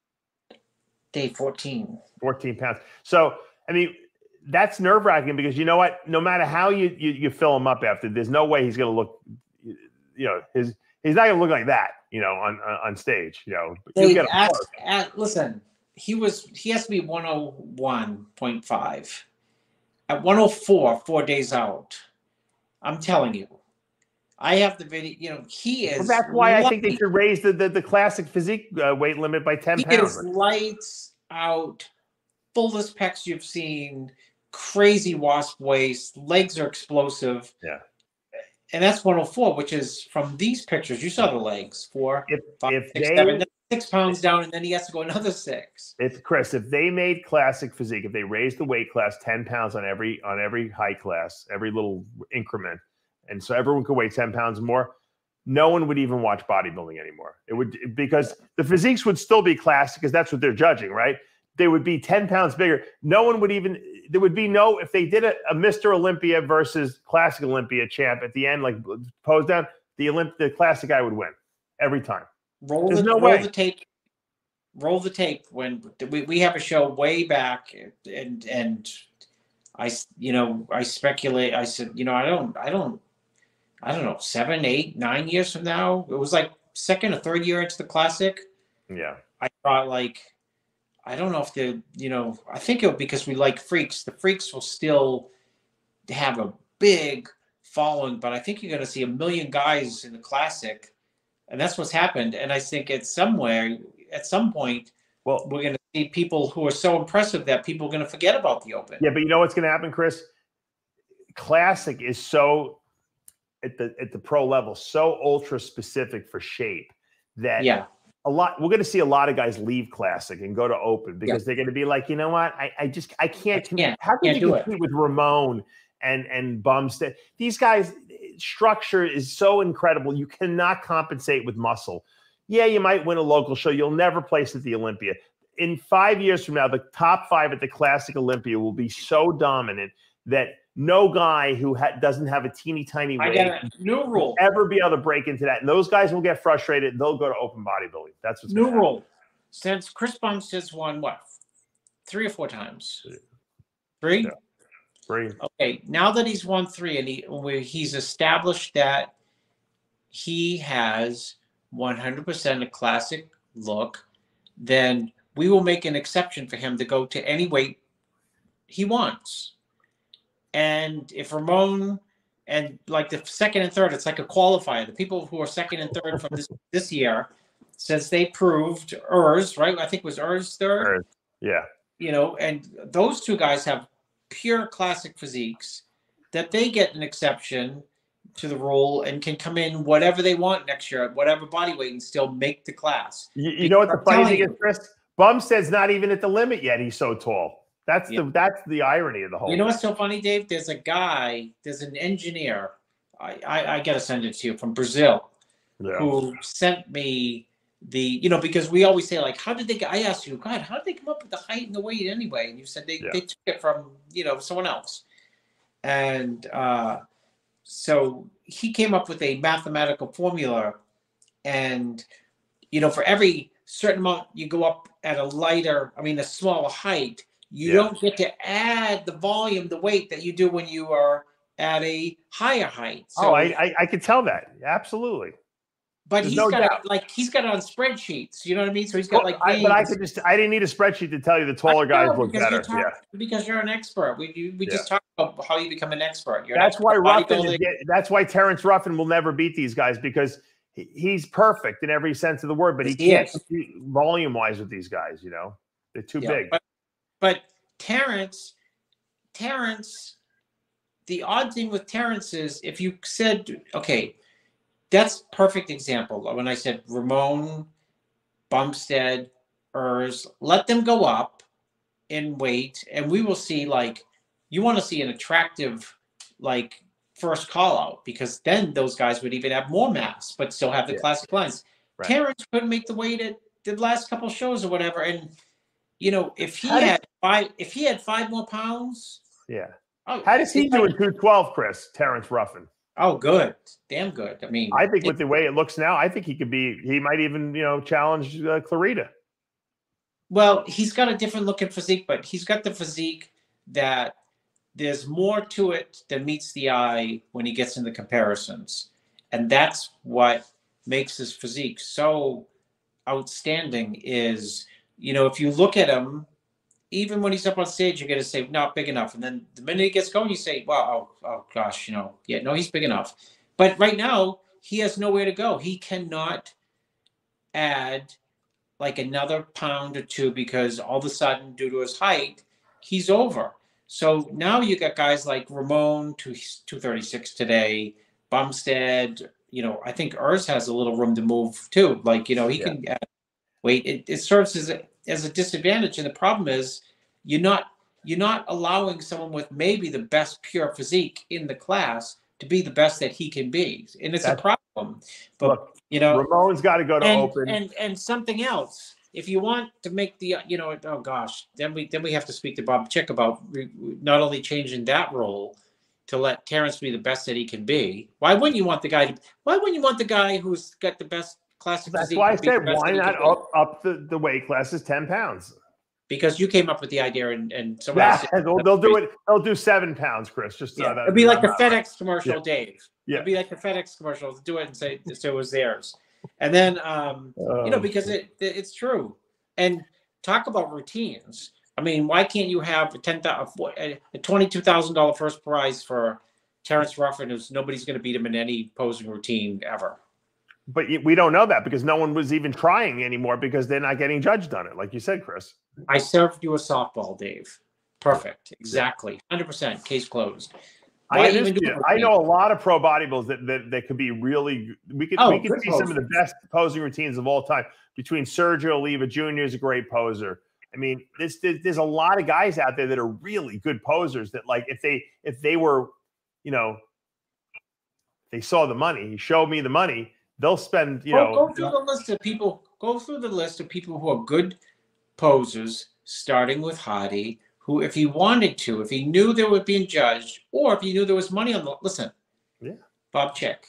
Speaker 5: Day fourteen.
Speaker 4: fourteen pounds. So I mean. That's nerve wracking because you know what? No matter how you, you you fill him up after, there's no way he's going to look. You know, his he's not going to look like that. You know, on on stage. You know,
Speaker 5: they get at, at, listen, he was he has to be one oh one point five at one oh four four days out. I'm telling you, I have the video. You know, he is.
Speaker 4: Well, that's why lucky. I think they should raise the the, the classic physique uh, weight limit by ten
Speaker 5: he
Speaker 4: pounds.
Speaker 5: He is lights out, fullest pecs you've seen. Crazy wasp waist, legs are explosive.
Speaker 4: Yeah.
Speaker 5: And that's one oh four, which is from these pictures. You saw the legs. Four,
Speaker 4: if,
Speaker 5: five,
Speaker 4: if
Speaker 5: six,
Speaker 4: they,
Speaker 5: seven, six pounds down, and then he has to go another six.
Speaker 4: If Chris, if they made classic physique, if they raised the weight class ten pounds on every on every height class, every little increment, and so everyone could weigh ten pounds more, no one would even watch bodybuilding anymore. It would because the physiques would still be classic because that's what they're judging, right? They would be ten pounds bigger. No one would even, there would be no, if they did a, a Mister Olympia versus Classic Olympia champ at the end, like pose down, the Olymp, the Classic guy would win every time.
Speaker 5: Roll, the,
Speaker 4: no
Speaker 5: roll
Speaker 4: way.
Speaker 5: the tape. Roll the tape when we, we have a show way back and, and I, you know, I speculate, I said, you know, I don't, I don't, I don't know, seven, eight, nine years from now, it was like second or third year into the Classic.
Speaker 4: Yeah.
Speaker 5: I thought like, I don't know if the, you know, I think it because we like freaks. The freaks will still have a big following, but I think you're going to see a million guys in the Classic, and that's what's happened. And I think at somewhere, at some point, well, we're going to see people who are so impressive that people are going to forget about the Open.
Speaker 4: Yeah, but you know what's going to happen, Chris? Classic is so at the at the pro level, so ultra specific for shape that
Speaker 5: yeah.
Speaker 4: A lot, we're going to see a lot of guys leave Classic and go to Open because
Speaker 5: yeah.
Speaker 4: they're going to be like, you know what? I, I just, I can't.
Speaker 5: I can't
Speaker 4: how can
Speaker 5: can't
Speaker 4: you
Speaker 5: do
Speaker 4: compete
Speaker 5: it.
Speaker 4: with Ramon and and Bumstead? These guys' structure is so incredible. You cannot compensate with muscle. Yeah, you might win a local show. You'll never place at the Olympia. In five years from now, the top five at the Classic Olympia will be so dominant that no guy who ha doesn't have a teeny tiny weight
Speaker 5: I got a new rule.
Speaker 4: will ever be able to break into that. And those guys will get frustrated. And they'll go to open bodybuilding. That's what's
Speaker 5: new rule. Since Chris Bumstead's won what, three or four times? Three.
Speaker 4: Yeah. Three.
Speaker 5: Okay. Now that he's won three, and he he's established that he has one hundred percent a Classic look, then we will make an exception for him to go to any weight he wants. And if Ramon and like the second and third, it's like a qualifier. The people who are second and third from this this year, since they proved Urs, right? I think it was Urs third.
Speaker 4: Urs. Yeah.
Speaker 5: You know, and those two guys have pure Classic physiques that they get an exception to the rule and can come in whatever they want next year at whatever body weight and still make the class.
Speaker 4: You, you know what the funny thing is, Chris? Bumstead's not even at the limit yet. He's so tall. That's yeah. the that's the irony of the whole.
Speaker 5: You know
Speaker 4: thing.
Speaker 5: what's so funny, Dave? There's a guy, there's an engineer. I I, I gotta send it to you from Brazil,
Speaker 4: yeah.
Speaker 5: who sent me the you know because we always say like how did they get? I asked you, God, how did they come up with the height and the weight anyway? And you said they
Speaker 4: yeah.
Speaker 5: they took it from you know someone else, and uh, so he came up with a mathematical formula, and you know for every certain amount you go up at a lighter, I mean a smaller height. You
Speaker 4: yeah.
Speaker 5: don't get to add the volume, the weight that you do when you are at a higher height. So,
Speaker 4: oh, I, I I could tell that absolutely.
Speaker 5: But
Speaker 4: There's
Speaker 5: he's
Speaker 4: no
Speaker 5: got
Speaker 4: doubt.
Speaker 5: it, like he's got it on spreadsheets. You know what I mean? So he's got
Speaker 4: well,
Speaker 5: like.
Speaker 4: I, but I could just I didn't need a spreadsheet to tell you the taller
Speaker 5: know,
Speaker 4: guys look better.
Speaker 5: Talk,
Speaker 4: yeah,
Speaker 5: because you're an expert. We you, we
Speaker 4: yeah.
Speaker 5: just talked about how you become an expert. You're
Speaker 4: that's
Speaker 5: an
Speaker 4: why
Speaker 5: expert
Speaker 4: Ruffin. Is get, that's why Terrence Ruffin will never beat these guys because he, he's perfect in every sense of the word, but he,
Speaker 5: he
Speaker 4: can't
Speaker 5: is.
Speaker 4: volume wise with these guys. You know, they're too
Speaker 5: Yeah,
Speaker 4: big.
Speaker 5: But, but Terrence, Terrence, the odd thing with Terrence is if you said, okay, that's perfect example. When I said Ramon, Bumstead, Urs, let them go up in weight, and we will see, like, you want to see an attractive, like, first call out, because then those guys would even have more mass, but still have the
Speaker 4: Yeah.
Speaker 5: classic lines. Right. Terrence couldn't make the weight at the last couple shows or whatever, and you know, if he
Speaker 4: How
Speaker 5: had
Speaker 4: did,
Speaker 5: five, if he had five more pounds,
Speaker 4: yeah.
Speaker 5: Oh,
Speaker 4: how does he do in two twelve, Chris? Terrence Ruffin.
Speaker 5: Oh, good, damn good. I mean,
Speaker 4: I think with the way it looks now, I think he could be. He might even, you know, challenge uh, Clarita.
Speaker 5: Well, he's got a different looking physique, but he's got the physique that there's more to it than meets the eye when he gets into comparisons. And that's what makes his physique so outstanding is, you know, if you look at him, even when he's up on stage, you're going to say, not big enough. And then the minute he gets going, you say, wow, oh, oh gosh, you know, yeah, no, he's big enough. But right now, he has nowhere to go. He cannot add like another pound or two because all of a sudden, due to his height, he's over. So now you got guys like Ramon, two thirty-six today, Bumstead, you know, I think Urs has a little room to move too. Like, you know, he yeah. can add weight. It, it serves as a, as a disadvantage. And the problem is you're not, you're not allowing someone with maybe the best pure physique in the class to be the best that he can be. And it's That's, a problem. But,
Speaker 4: look,
Speaker 5: you know,
Speaker 4: Ramon's got to go to
Speaker 5: and,
Speaker 4: open.
Speaker 5: And, and something else. If you want to make the, you know, oh gosh, then we then we have to speak to Bob Chick about re, not only changing that role to let Terrence be the best that he can be. Why wouldn't you want the guy? To, why wouldn't you want the guy who's got the best classic
Speaker 4: That's
Speaker 5: physique?
Speaker 4: why I said, why not up, up the, the weight classes ten pounds?
Speaker 5: Because you came up with the idea, and and someone
Speaker 4: yeah,
Speaker 5: else said,
Speaker 4: they'll, they'll do it. They'll do seven pounds, Chris. Just
Speaker 5: yeah.
Speaker 4: uh,
Speaker 5: It'd be like the FedEx commercial,
Speaker 4: yeah.
Speaker 5: Dave.
Speaker 4: Yeah.
Speaker 5: It'd be like the FedEx commercial. Do it and say so it was theirs, and then um, oh, you know, because it, it it's true. And talk about routines. I mean, why can't you have a ten a twenty-two thousand dollar first prize for Terrence Ruffin, who's nobody's going to beat him in any posing routine ever?
Speaker 4: But we don't know that because no one was even trying anymore because they're not getting judged on it, like you said, Chris.
Speaker 5: I served you a softball, Dave. Perfect. Exactly. one hundred percent. Case closed.
Speaker 4: I, even do I know a lot of pro bodybuilders that, that, that could be really – we could,
Speaker 5: oh,
Speaker 4: we could see posers. Some of the best posing routines of all time. Between Sergio Oliva Junior is a great poser. I mean, this, there's a lot of guys out there that are really good posers that, like, if they if they were, you know, they saw the money, he showed me the money, they'll spend, you
Speaker 5: go,
Speaker 4: know.
Speaker 5: Go through the list of people. Go through the list of people who are good posers, starting with Hardy, who, if he wanted to, if he knew they were being judged, or if he knew there was money on the listen.
Speaker 4: Yeah.
Speaker 5: Bob Chick.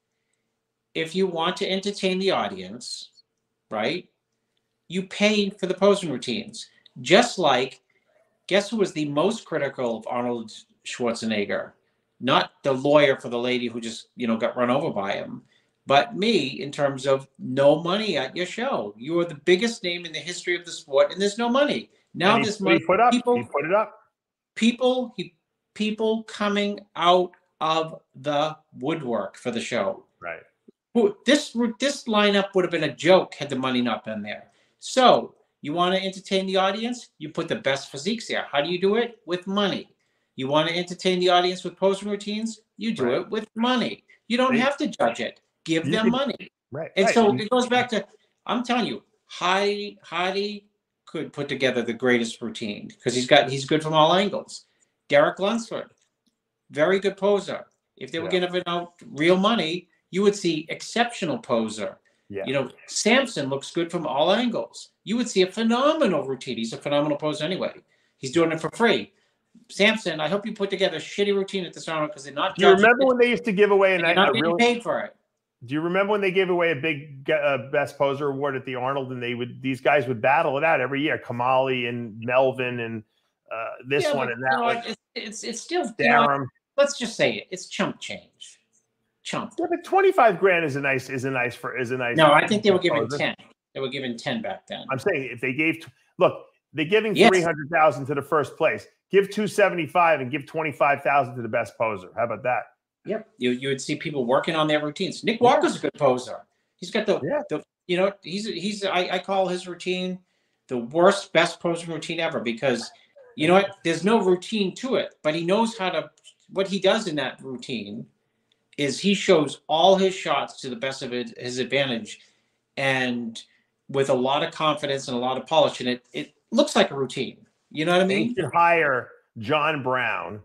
Speaker 5: If you want to entertain the audience, right? You pay for the posing routines. Just like, guess who was the most critical of Arnold Schwarzenegger? Not the lawyer for the lady who just, you know, got run over by him, but me in terms of no money at your show. You are the biggest name in the history of the sport, and there's no money. Now
Speaker 4: and
Speaker 5: this
Speaker 4: he,
Speaker 5: money,
Speaker 4: he put up,
Speaker 5: people,
Speaker 4: he put it up.
Speaker 5: People, he, people coming out of the woodwork for the show.
Speaker 4: Right.
Speaker 5: This this lineup would have been a joke had the money not been there. So you want to entertain the audience? You put the best physiques there. How do you do it? With money. You want to entertain the audience with posing routines? You do right. it with money. You don't they, have to judge it. Give them
Speaker 4: can,
Speaker 5: money.
Speaker 4: Right.
Speaker 5: And
Speaker 4: right.
Speaker 5: so it goes back to, I'm telling you, Hardy, Hardy could put together the greatest routine because he's got he's good from all angles. Derek Lunsford, very good poser. If they were yeah. giving out real money, you would see exceptional poser.
Speaker 4: Yeah.
Speaker 5: You know, Samson looks good from all angles. You would see a phenomenal routine. He's a phenomenal poser anyway. He's doing it for free. Samson, I hope you put together a shitty routine at this hour because they're not.
Speaker 4: Do you remember when they used to give away? And
Speaker 5: they're not getting really, paid for it.
Speaker 4: Do you remember when they gave away a big uh, best poser award at the Arnold, and they would these guys would battle it out every year? Kamali and Melvin and uh, this
Speaker 5: yeah,
Speaker 4: one
Speaker 5: but,
Speaker 4: and that
Speaker 5: you know,
Speaker 4: one.
Speaker 5: It's, it's it's still.
Speaker 4: Darum.
Speaker 5: You know, let's just say it. It's chump change. Chump.
Speaker 4: Yeah, but twenty-five grand is a nice is a nice for is a nice.
Speaker 5: No, I think they were giving ten. They were giving ten back then.
Speaker 4: I'm saying if they gave, look, they're giving
Speaker 5: yes.
Speaker 4: three hundred thousand to the first place. Give two seventy five and give twenty five thousand to the best poser. How about that?
Speaker 5: Yep, you you would see people working on their routines. Nick Walker's a good poser. He's got the,
Speaker 4: Yeah.
Speaker 5: the you know, he's he's I, I call his routine the worst, best posing routine ever because you know what? There's no routine to it, but he knows how to. What he does in that routine is he shows all his shots to the best of it, his advantage, and with a lot of confidence and a lot of polish, and it it looks like a routine. You know what I mean?
Speaker 4: They should hire John Brown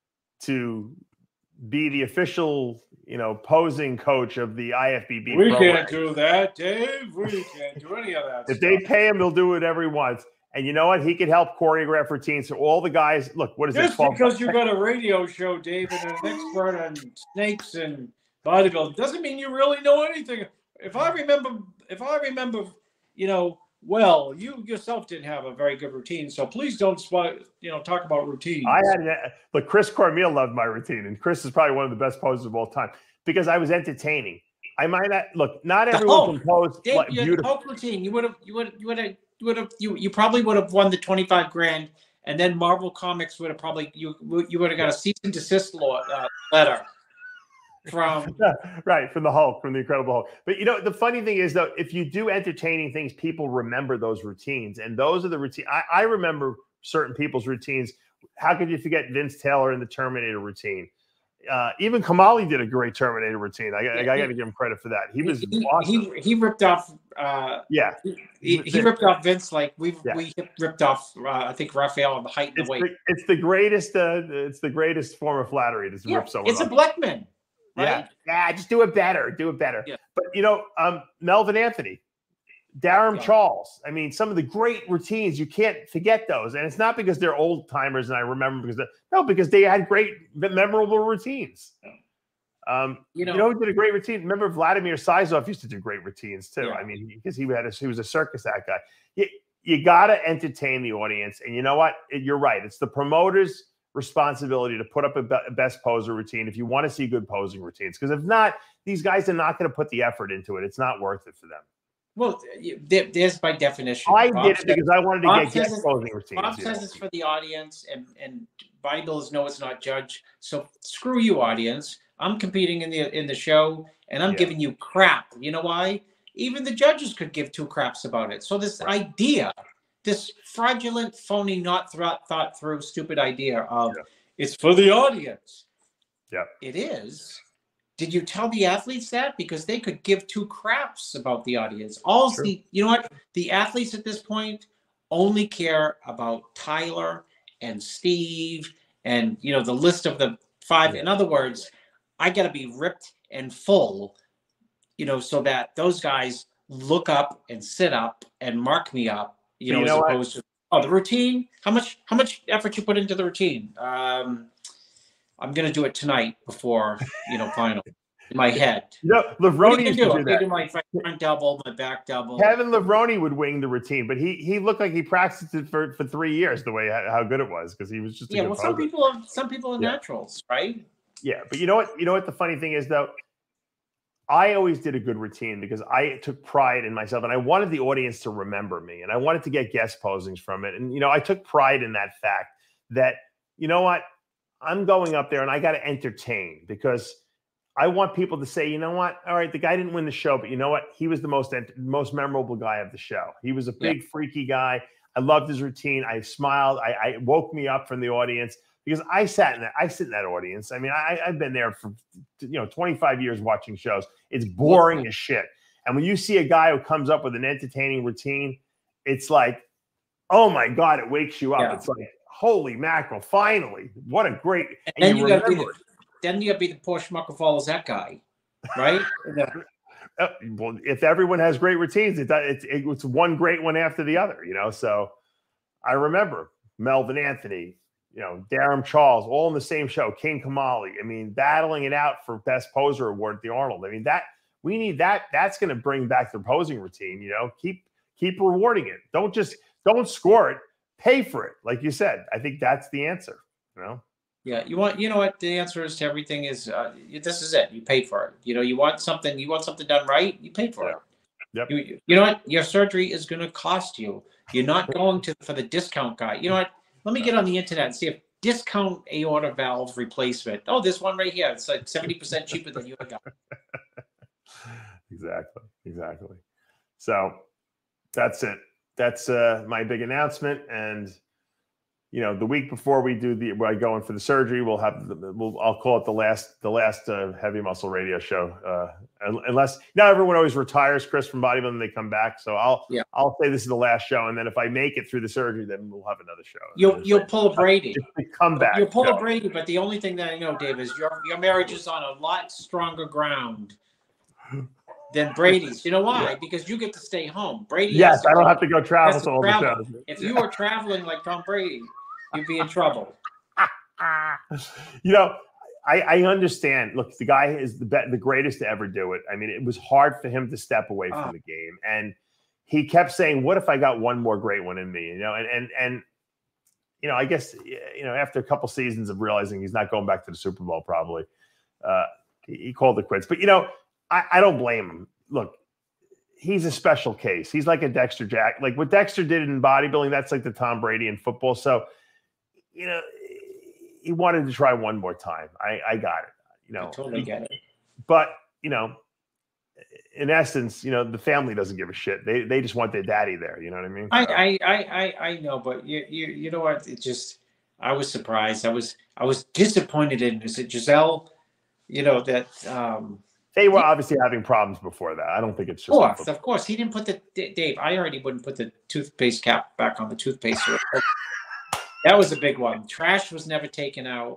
Speaker 4: to be the official, you know, posing coach of the I F B B.
Speaker 5: We
Speaker 4: program.
Speaker 5: can't do that, Dave. We can't do any of that.
Speaker 4: If
Speaker 5: stuff.
Speaker 4: they pay him, he'll do whatever he wants. And you know what? He could help choreograph routines. So all the guys, look, what is
Speaker 5: Just
Speaker 4: this?
Speaker 5: because you got a radio show, David, and an expert on snakes and bodybuilding doesn't mean you really know anything. If I remember, if I remember, you know, well, you yourself didn't have a very good routine, so please don't, you know, talk about routines.
Speaker 4: I had, look, Chris Cormier loved my routine, and Chris is probably one of the best posers of all time because I was entertaining. I might not look. Not
Speaker 5: The
Speaker 4: everyone
Speaker 5: Hulk.
Speaker 4: can pose
Speaker 5: Dave,
Speaker 4: like,
Speaker 5: you had the
Speaker 4: beautiful.
Speaker 5: Hulk routine. You would have, you would, you would have, you would have, you, you probably would have won the twenty-five grand, and then Marvel Comics would have probably you, you would have got a cease and desist law, uh, letter from
Speaker 4: Right, from the Hulk, from the Incredible Hulk. But you know, the funny thing is though, if you do entertaining things, people remember those routines, and those are the routine. I, I remember certain people's routines. How could you forget Vince Taylor in the Terminator routine? Uh, even Kamali did a great Terminator routine. I, I, I got to give him credit for that. He was
Speaker 5: he,
Speaker 4: awesome.
Speaker 5: He, he ripped off. Uh,
Speaker 4: yeah,
Speaker 5: he, he ripped off Vince like we
Speaker 4: yeah.
Speaker 5: we ripped off. Uh, I think Raphael on the height and
Speaker 4: it's
Speaker 5: the weight.
Speaker 4: The, it's the greatest. Uh, it's the greatest form of flattery to
Speaker 5: yeah,
Speaker 4: rip someone.
Speaker 5: It's
Speaker 4: off.
Speaker 5: a Blackman. Right?
Speaker 4: Yeah, yeah. Just do it better. Do it better.
Speaker 5: Yeah.
Speaker 4: But you know, um, Melvin Anthony, Darren
Speaker 5: Yeah.
Speaker 4: Charles. I mean, some of the great routines, you can't forget those. And it's not because they're old timers and I remember because no, because they had great, memorable routines. Um, you know, you know who did a great routine? Remember Vladimir Sizov used to do great routines too.
Speaker 5: Yeah.
Speaker 4: I mean, because he had a, he was a circus act guy. You, you got to entertain the audience. And you know what? It, you're right. It's the promoter's responsibility to put up a, be a best poser routine if you want to see good posing routines. Because if not, these guys are not going to put the effort into it. It's not worth it for them.
Speaker 5: Well, there, there's by definition.
Speaker 4: I
Speaker 5: Bob
Speaker 4: did it
Speaker 5: says,
Speaker 4: because I wanted to
Speaker 5: Bob
Speaker 4: get guest
Speaker 5: says
Speaker 4: posing routines.
Speaker 5: Bob says know? It's for the audience, and and bodybuilders know it's not judged. So screw you, audience. I'm competing in the in the show, and I'm
Speaker 4: Yeah.
Speaker 5: giving you crap. You know why? Even the judges could give two craps about it. So this right. idea, this fraudulent, phony, not thought thought through, stupid idea of yeah. it's for the audience.
Speaker 4: Yeah,
Speaker 5: it is. Did you tell the athletes that? Because they could give two craps about the audience. All
Speaker 4: True.
Speaker 5: the, you know what? The athletes at this point only care about Tyler and Steve and, you know, the list of the five. In other words, I got to be ripped and full, you know, so that those guys look up and sit up and mark me up, you know,
Speaker 4: you
Speaker 5: as
Speaker 4: know
Speaker 5: opposed what? to, oh, the routine. How much, how much effort you put into the routine? Um, I'm going to do it tonight before, you know, final. In my head.
Speaker 4: You know, Lavroni used to
Speaker 5: do?
Speaker 4: do that.
Speaker 5: do my front double, my back double.
Speaker 4: Kevin Lavroni would wing the routine, but he he looked like he practiced it for, for three years the way how good it was because he was just a
Speaker 5: yeah.
Speaker 4: good
Speaker 5: Well,
Speaker 4: poser.
Speaker 5: some people are some people are
Speaker 4: Yeah.
Speaker 5: naturals, right?
Speaker 4: Yeah, but you know what? You know what the funny thing is though. I always did a good routine because I took pride in myself and I wanted the audience to remember me and I wanted to get guest posings from it. And, you know, I took pride in that fact that, you know what, I'm going up there and I got to entertain because I want people to say, you know what, all right, the guy didn't win the show, but you know what, he was the most, most memorable guy of the show. He was a big, yeah. freaky guy. I loved his routine. I smiled. I, I woke me up from the audience. Because I sat in that, I sit in that audience. I mean, I, I've been there for, you know, twenty-five years watching shows. It's boring as shit. And when you see a guy who comes up with an entertaining routine, it's like, oh my God, it wakes you up. Yeah. It's like, holy mackerel, finally. What a great,
Speaker 5: and, and then you, you got to be the,
Speaker 4: it.
Speaker 5: then you got to be the poor schmuck who follows that guy, right?
Speaker 4: uh, well, if everyone has great routines, it, it's, it's one great one after the other, you know? So I remember Melvin Anthony, you know, Darren Charles, all in the same show, King Kamali. I mean, battling it out for Best Poser Award at the Arnold. I mean, that we need that. That's going to bring back the posing routine. You know, keep keep rewarding it. Don't just don't score it. Pay for it, like you said. I think that's the answer. You know.
Speaker 5: Yeah, you want. You know what the answer is to everything is. Uh, this is it. You pay for it. You know, you want something. You want something done right. You pay for
Speaker 4: yeah.
Speaker 5: it.
Speaker 4: Yep.
Speaker 5: You, you know what? Your surgery is going to cost you. You're not going to for the discount guy. You know what? Let me get on the internet and see if discount aorta valve replacement. Oh, this one right here. It's like seventy percent cheaper than you got.
Speaker 4: exactly, exactly. So that's it. That's uh, my big announcement. And you know, the week before we do the, where I go in for the surgery, we'll have, the, we'll, I'll call it the last, the last uh, Heavy Muscle Radio show. Uh, unless now everyone always retires, Chris, from bodybuilding, and they come back. So I'll,
Speaker 5: yeah.
Speaker 4: I'll say this is the last show, and then if I make it through the surgery, then we'll have another show.
Speaker 5: You'll, you'll like, pull a Brady.
Speaker 4: Come back.
Speaker 5: You'll pull
Speaker 4: show.
Speaker 5: a Brady, but the only thing that I know, Dave, is your your marriage is on a lot stronger ground than Brady's. You know why? Yeah. Because you get to stay home. Brady.
Speaker 4: Yes, I don't
Speaker 5: go,
Speaker 4: have to go travel to all
Speaker 5: travel.
Speaker 4: the shows.
Speaker 5: If you were traveling like Tom Brady, you'd be in trouble.
Speaker 4: You know, I, I understand. Look, the guy is the be- the greatest to ever do it. I mean, it was hard for him to step away from oh. the game, and he kept saying, "What if I got one more great one in me?" You know, and and and you know, I guess you know, after a couple seasons of realizing he's not going back to the Super Bowl, probably uh, he, he called it quits. But you know, I, I don't blame him. Look, he's a special case. He's like a Dexter Jack. Like what Dexter did in bodybuilding, that's like the Tom Brady in football. So, you know, he wanted to try one more time. I, I got it. You know,
Speaker 5: I totally get it.
Speaker 4: But, you know, in essence, you know, the family doesn't give a shit. They they just want their daddy there. You know what I mean?
Speaker 5: I I I, I, I know, but you, you you know what? It just I was surprised. I was I was disappointed in is it Giselle, you know, that um
Speaker 4: they were obviously having problems before that. I don't think it's just.
Speaker 5: Of course, of course. He didn't put the Dave. I already wouldn't put the toothpaste cap back on the toothpaste. That was a big one. Trash was never taken out.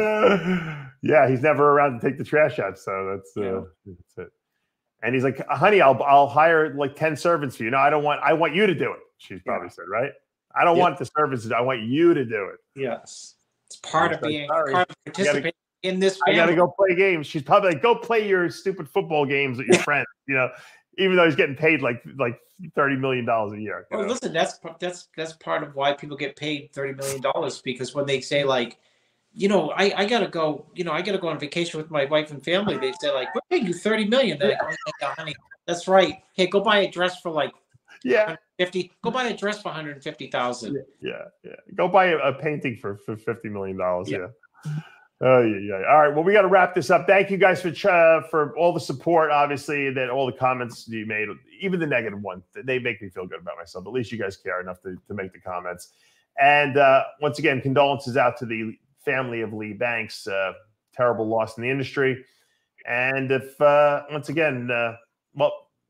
Speaker 4: Uh, yeah, he's never around to take the trash out. So that's, uh, yeah. that's it. And he's like, "Honey, I'll I'll hire like ten servants for you. No, I don't want. I want you to do it." She's probably yeah. said, right? I don't yeah. want the servants. I want you to do it.
Speaker 5: Yes, it's part of like, being part of participating. In this family.
Speaker 4: I gotta go play games. She's probably like, go play your stupid football games with your friends, you know, even though he's getting paid like like thirty million dollars a year.
Speaker 5: Well, know? listen, that's that's that's part of why people get paid thirty million dollars, because when they say like, you know, I, I gotta go, you know, I gotta go on vacation with my wife and family, they say like, we're paying you thirty million dollars. They're like, oh my God, honey, that's right. Hey, go buy a dress for like
Speaker 4: yeah
Speaker 5: fifty. Go buy a dress for one hundred fifty thousand.
Speaker 4: Yeah, yeah, yeah. Go buy a, a painting for, for fifty million dollars. Yeah. yeah. Oh yeah, yeah. All right. Well, we got to wrap this up. Thank you guys for uh, for all the support. Obviously, that all the comments you made, even the negative ones, they make me feel good about myself. At least you guys care enough to, to make the comments. And uh, once again, condolences out to the family of Lee Banks. Uh, terrible loss in the industry. And if uh, once again, uh, well,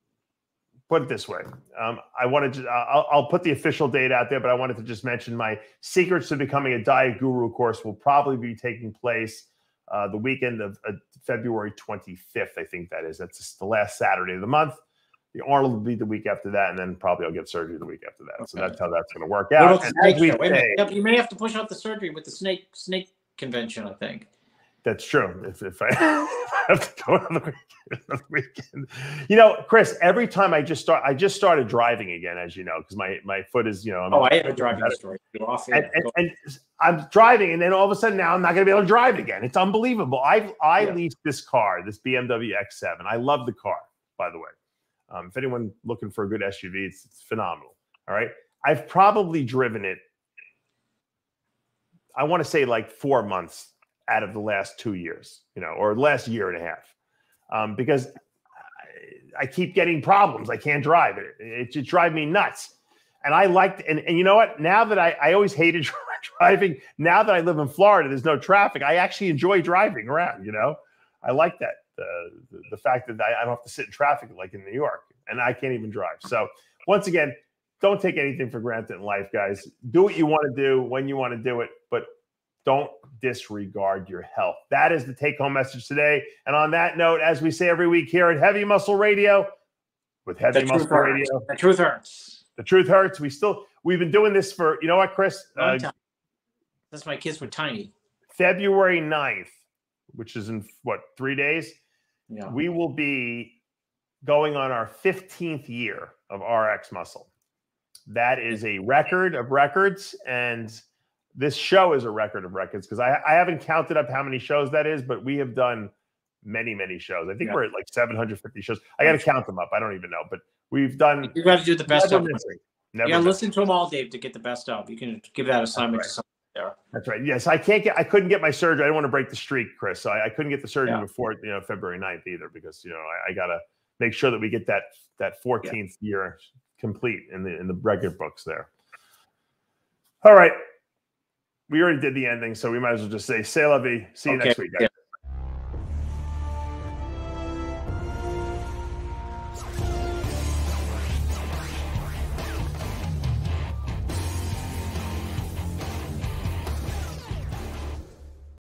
Speaker 4: put it this way, um, I wanted to. I'll, I'll put the official date out there, but I wanted to just mention my Secrets to Becoming a Diet Guru course will probably be taking place uh, the weekend of uh, February twenty-fifth. I think that is. That's the last Saturday of the month. The Arnold will be the week after that, and then probably I'll get surgery the week after that. Okay. So that's how that's going to work out.
Speaker 5: And as we say, you may have to push out the surgery with the snake snake convention, I think.
Speaker 4: That's true. If, if I have to go on the weekend, on the weekend, you know, Chris. Every time I just start, I just started driving again, as you know, because my my foot is, you know. I'm,
Speaker 5: oh, I have a driving story.
Speaker 4: And, and, and I'm driving, and then all of a sudden now I'm not going to be able to drive again. It's unbelievable. I I yeah. leased this car, this B M W X seven. I love the car, by the way. Um, if anyone looking for a good S U V, it's, it's phenomenal. All right, I've probably driven it. I want to say like four months out of the last two years, you know, or last year and a half, um, because I, I keep getting problems. I can't drive it. It, it drives me nuts. And I liked, and, and you know what? Now that I, I always hated driving, now that I live in Florida, there's no traffic. I actually enjoy driving around, you know, I like that. Uh, the, the fact that I, I don't have to sit in traffic like in New York, and I can't even drive. So once again, don't take anything for granted in life, guys. Do what you want to do when you want to do it, but don't disregard your health. That is the take-home message today. And on that note, as we say every week here at Heavy Muscle Radio, with Heavy
Speaker 5: the
Speaker 4: Muscle Radio,
Speaker 5: the truth hurts.
Speaker 4: The truth hurts. We still, we've been doing this for, you know what, Chris?
Speaker 5: Uh, That's my kids were tiny.
Speaker 4: February ninth, which is in what, three days?
Speaker 5: Yeah.
Speaker 4: We will be going on our fifteenth year of R X Muscle. That is a record of records, and this show is a record of records because I, I haven't counted up how many shows that is, but we have done many, many shows. I think yeah. we're at like seven hundred fifty shows. I got to count them up. I don't even know, but we've done.
Speaker 5: You got to do the best of.
Speaker 4: Never
Speaker 5: yeah, listen to them all, Dave, to get the best of. You can give that assignment
Speaker 4: right.
Speaker 5: to someone there.
Speaker 4: That's right. Yes, I can't get. I couldn't get my surgery. I didn't want to break the streak, Chris. So I, I couldn't get the surgery
Speaker 5: yeah.
Speaker 4: before you know February ninth either because you know I, I got to make sure that we get that that fourteenth yeah. year complete in the in the record books there. All right. We already did the ending, so we might as well just say, c'est la vie. See you okay. next week, guys. Yeah.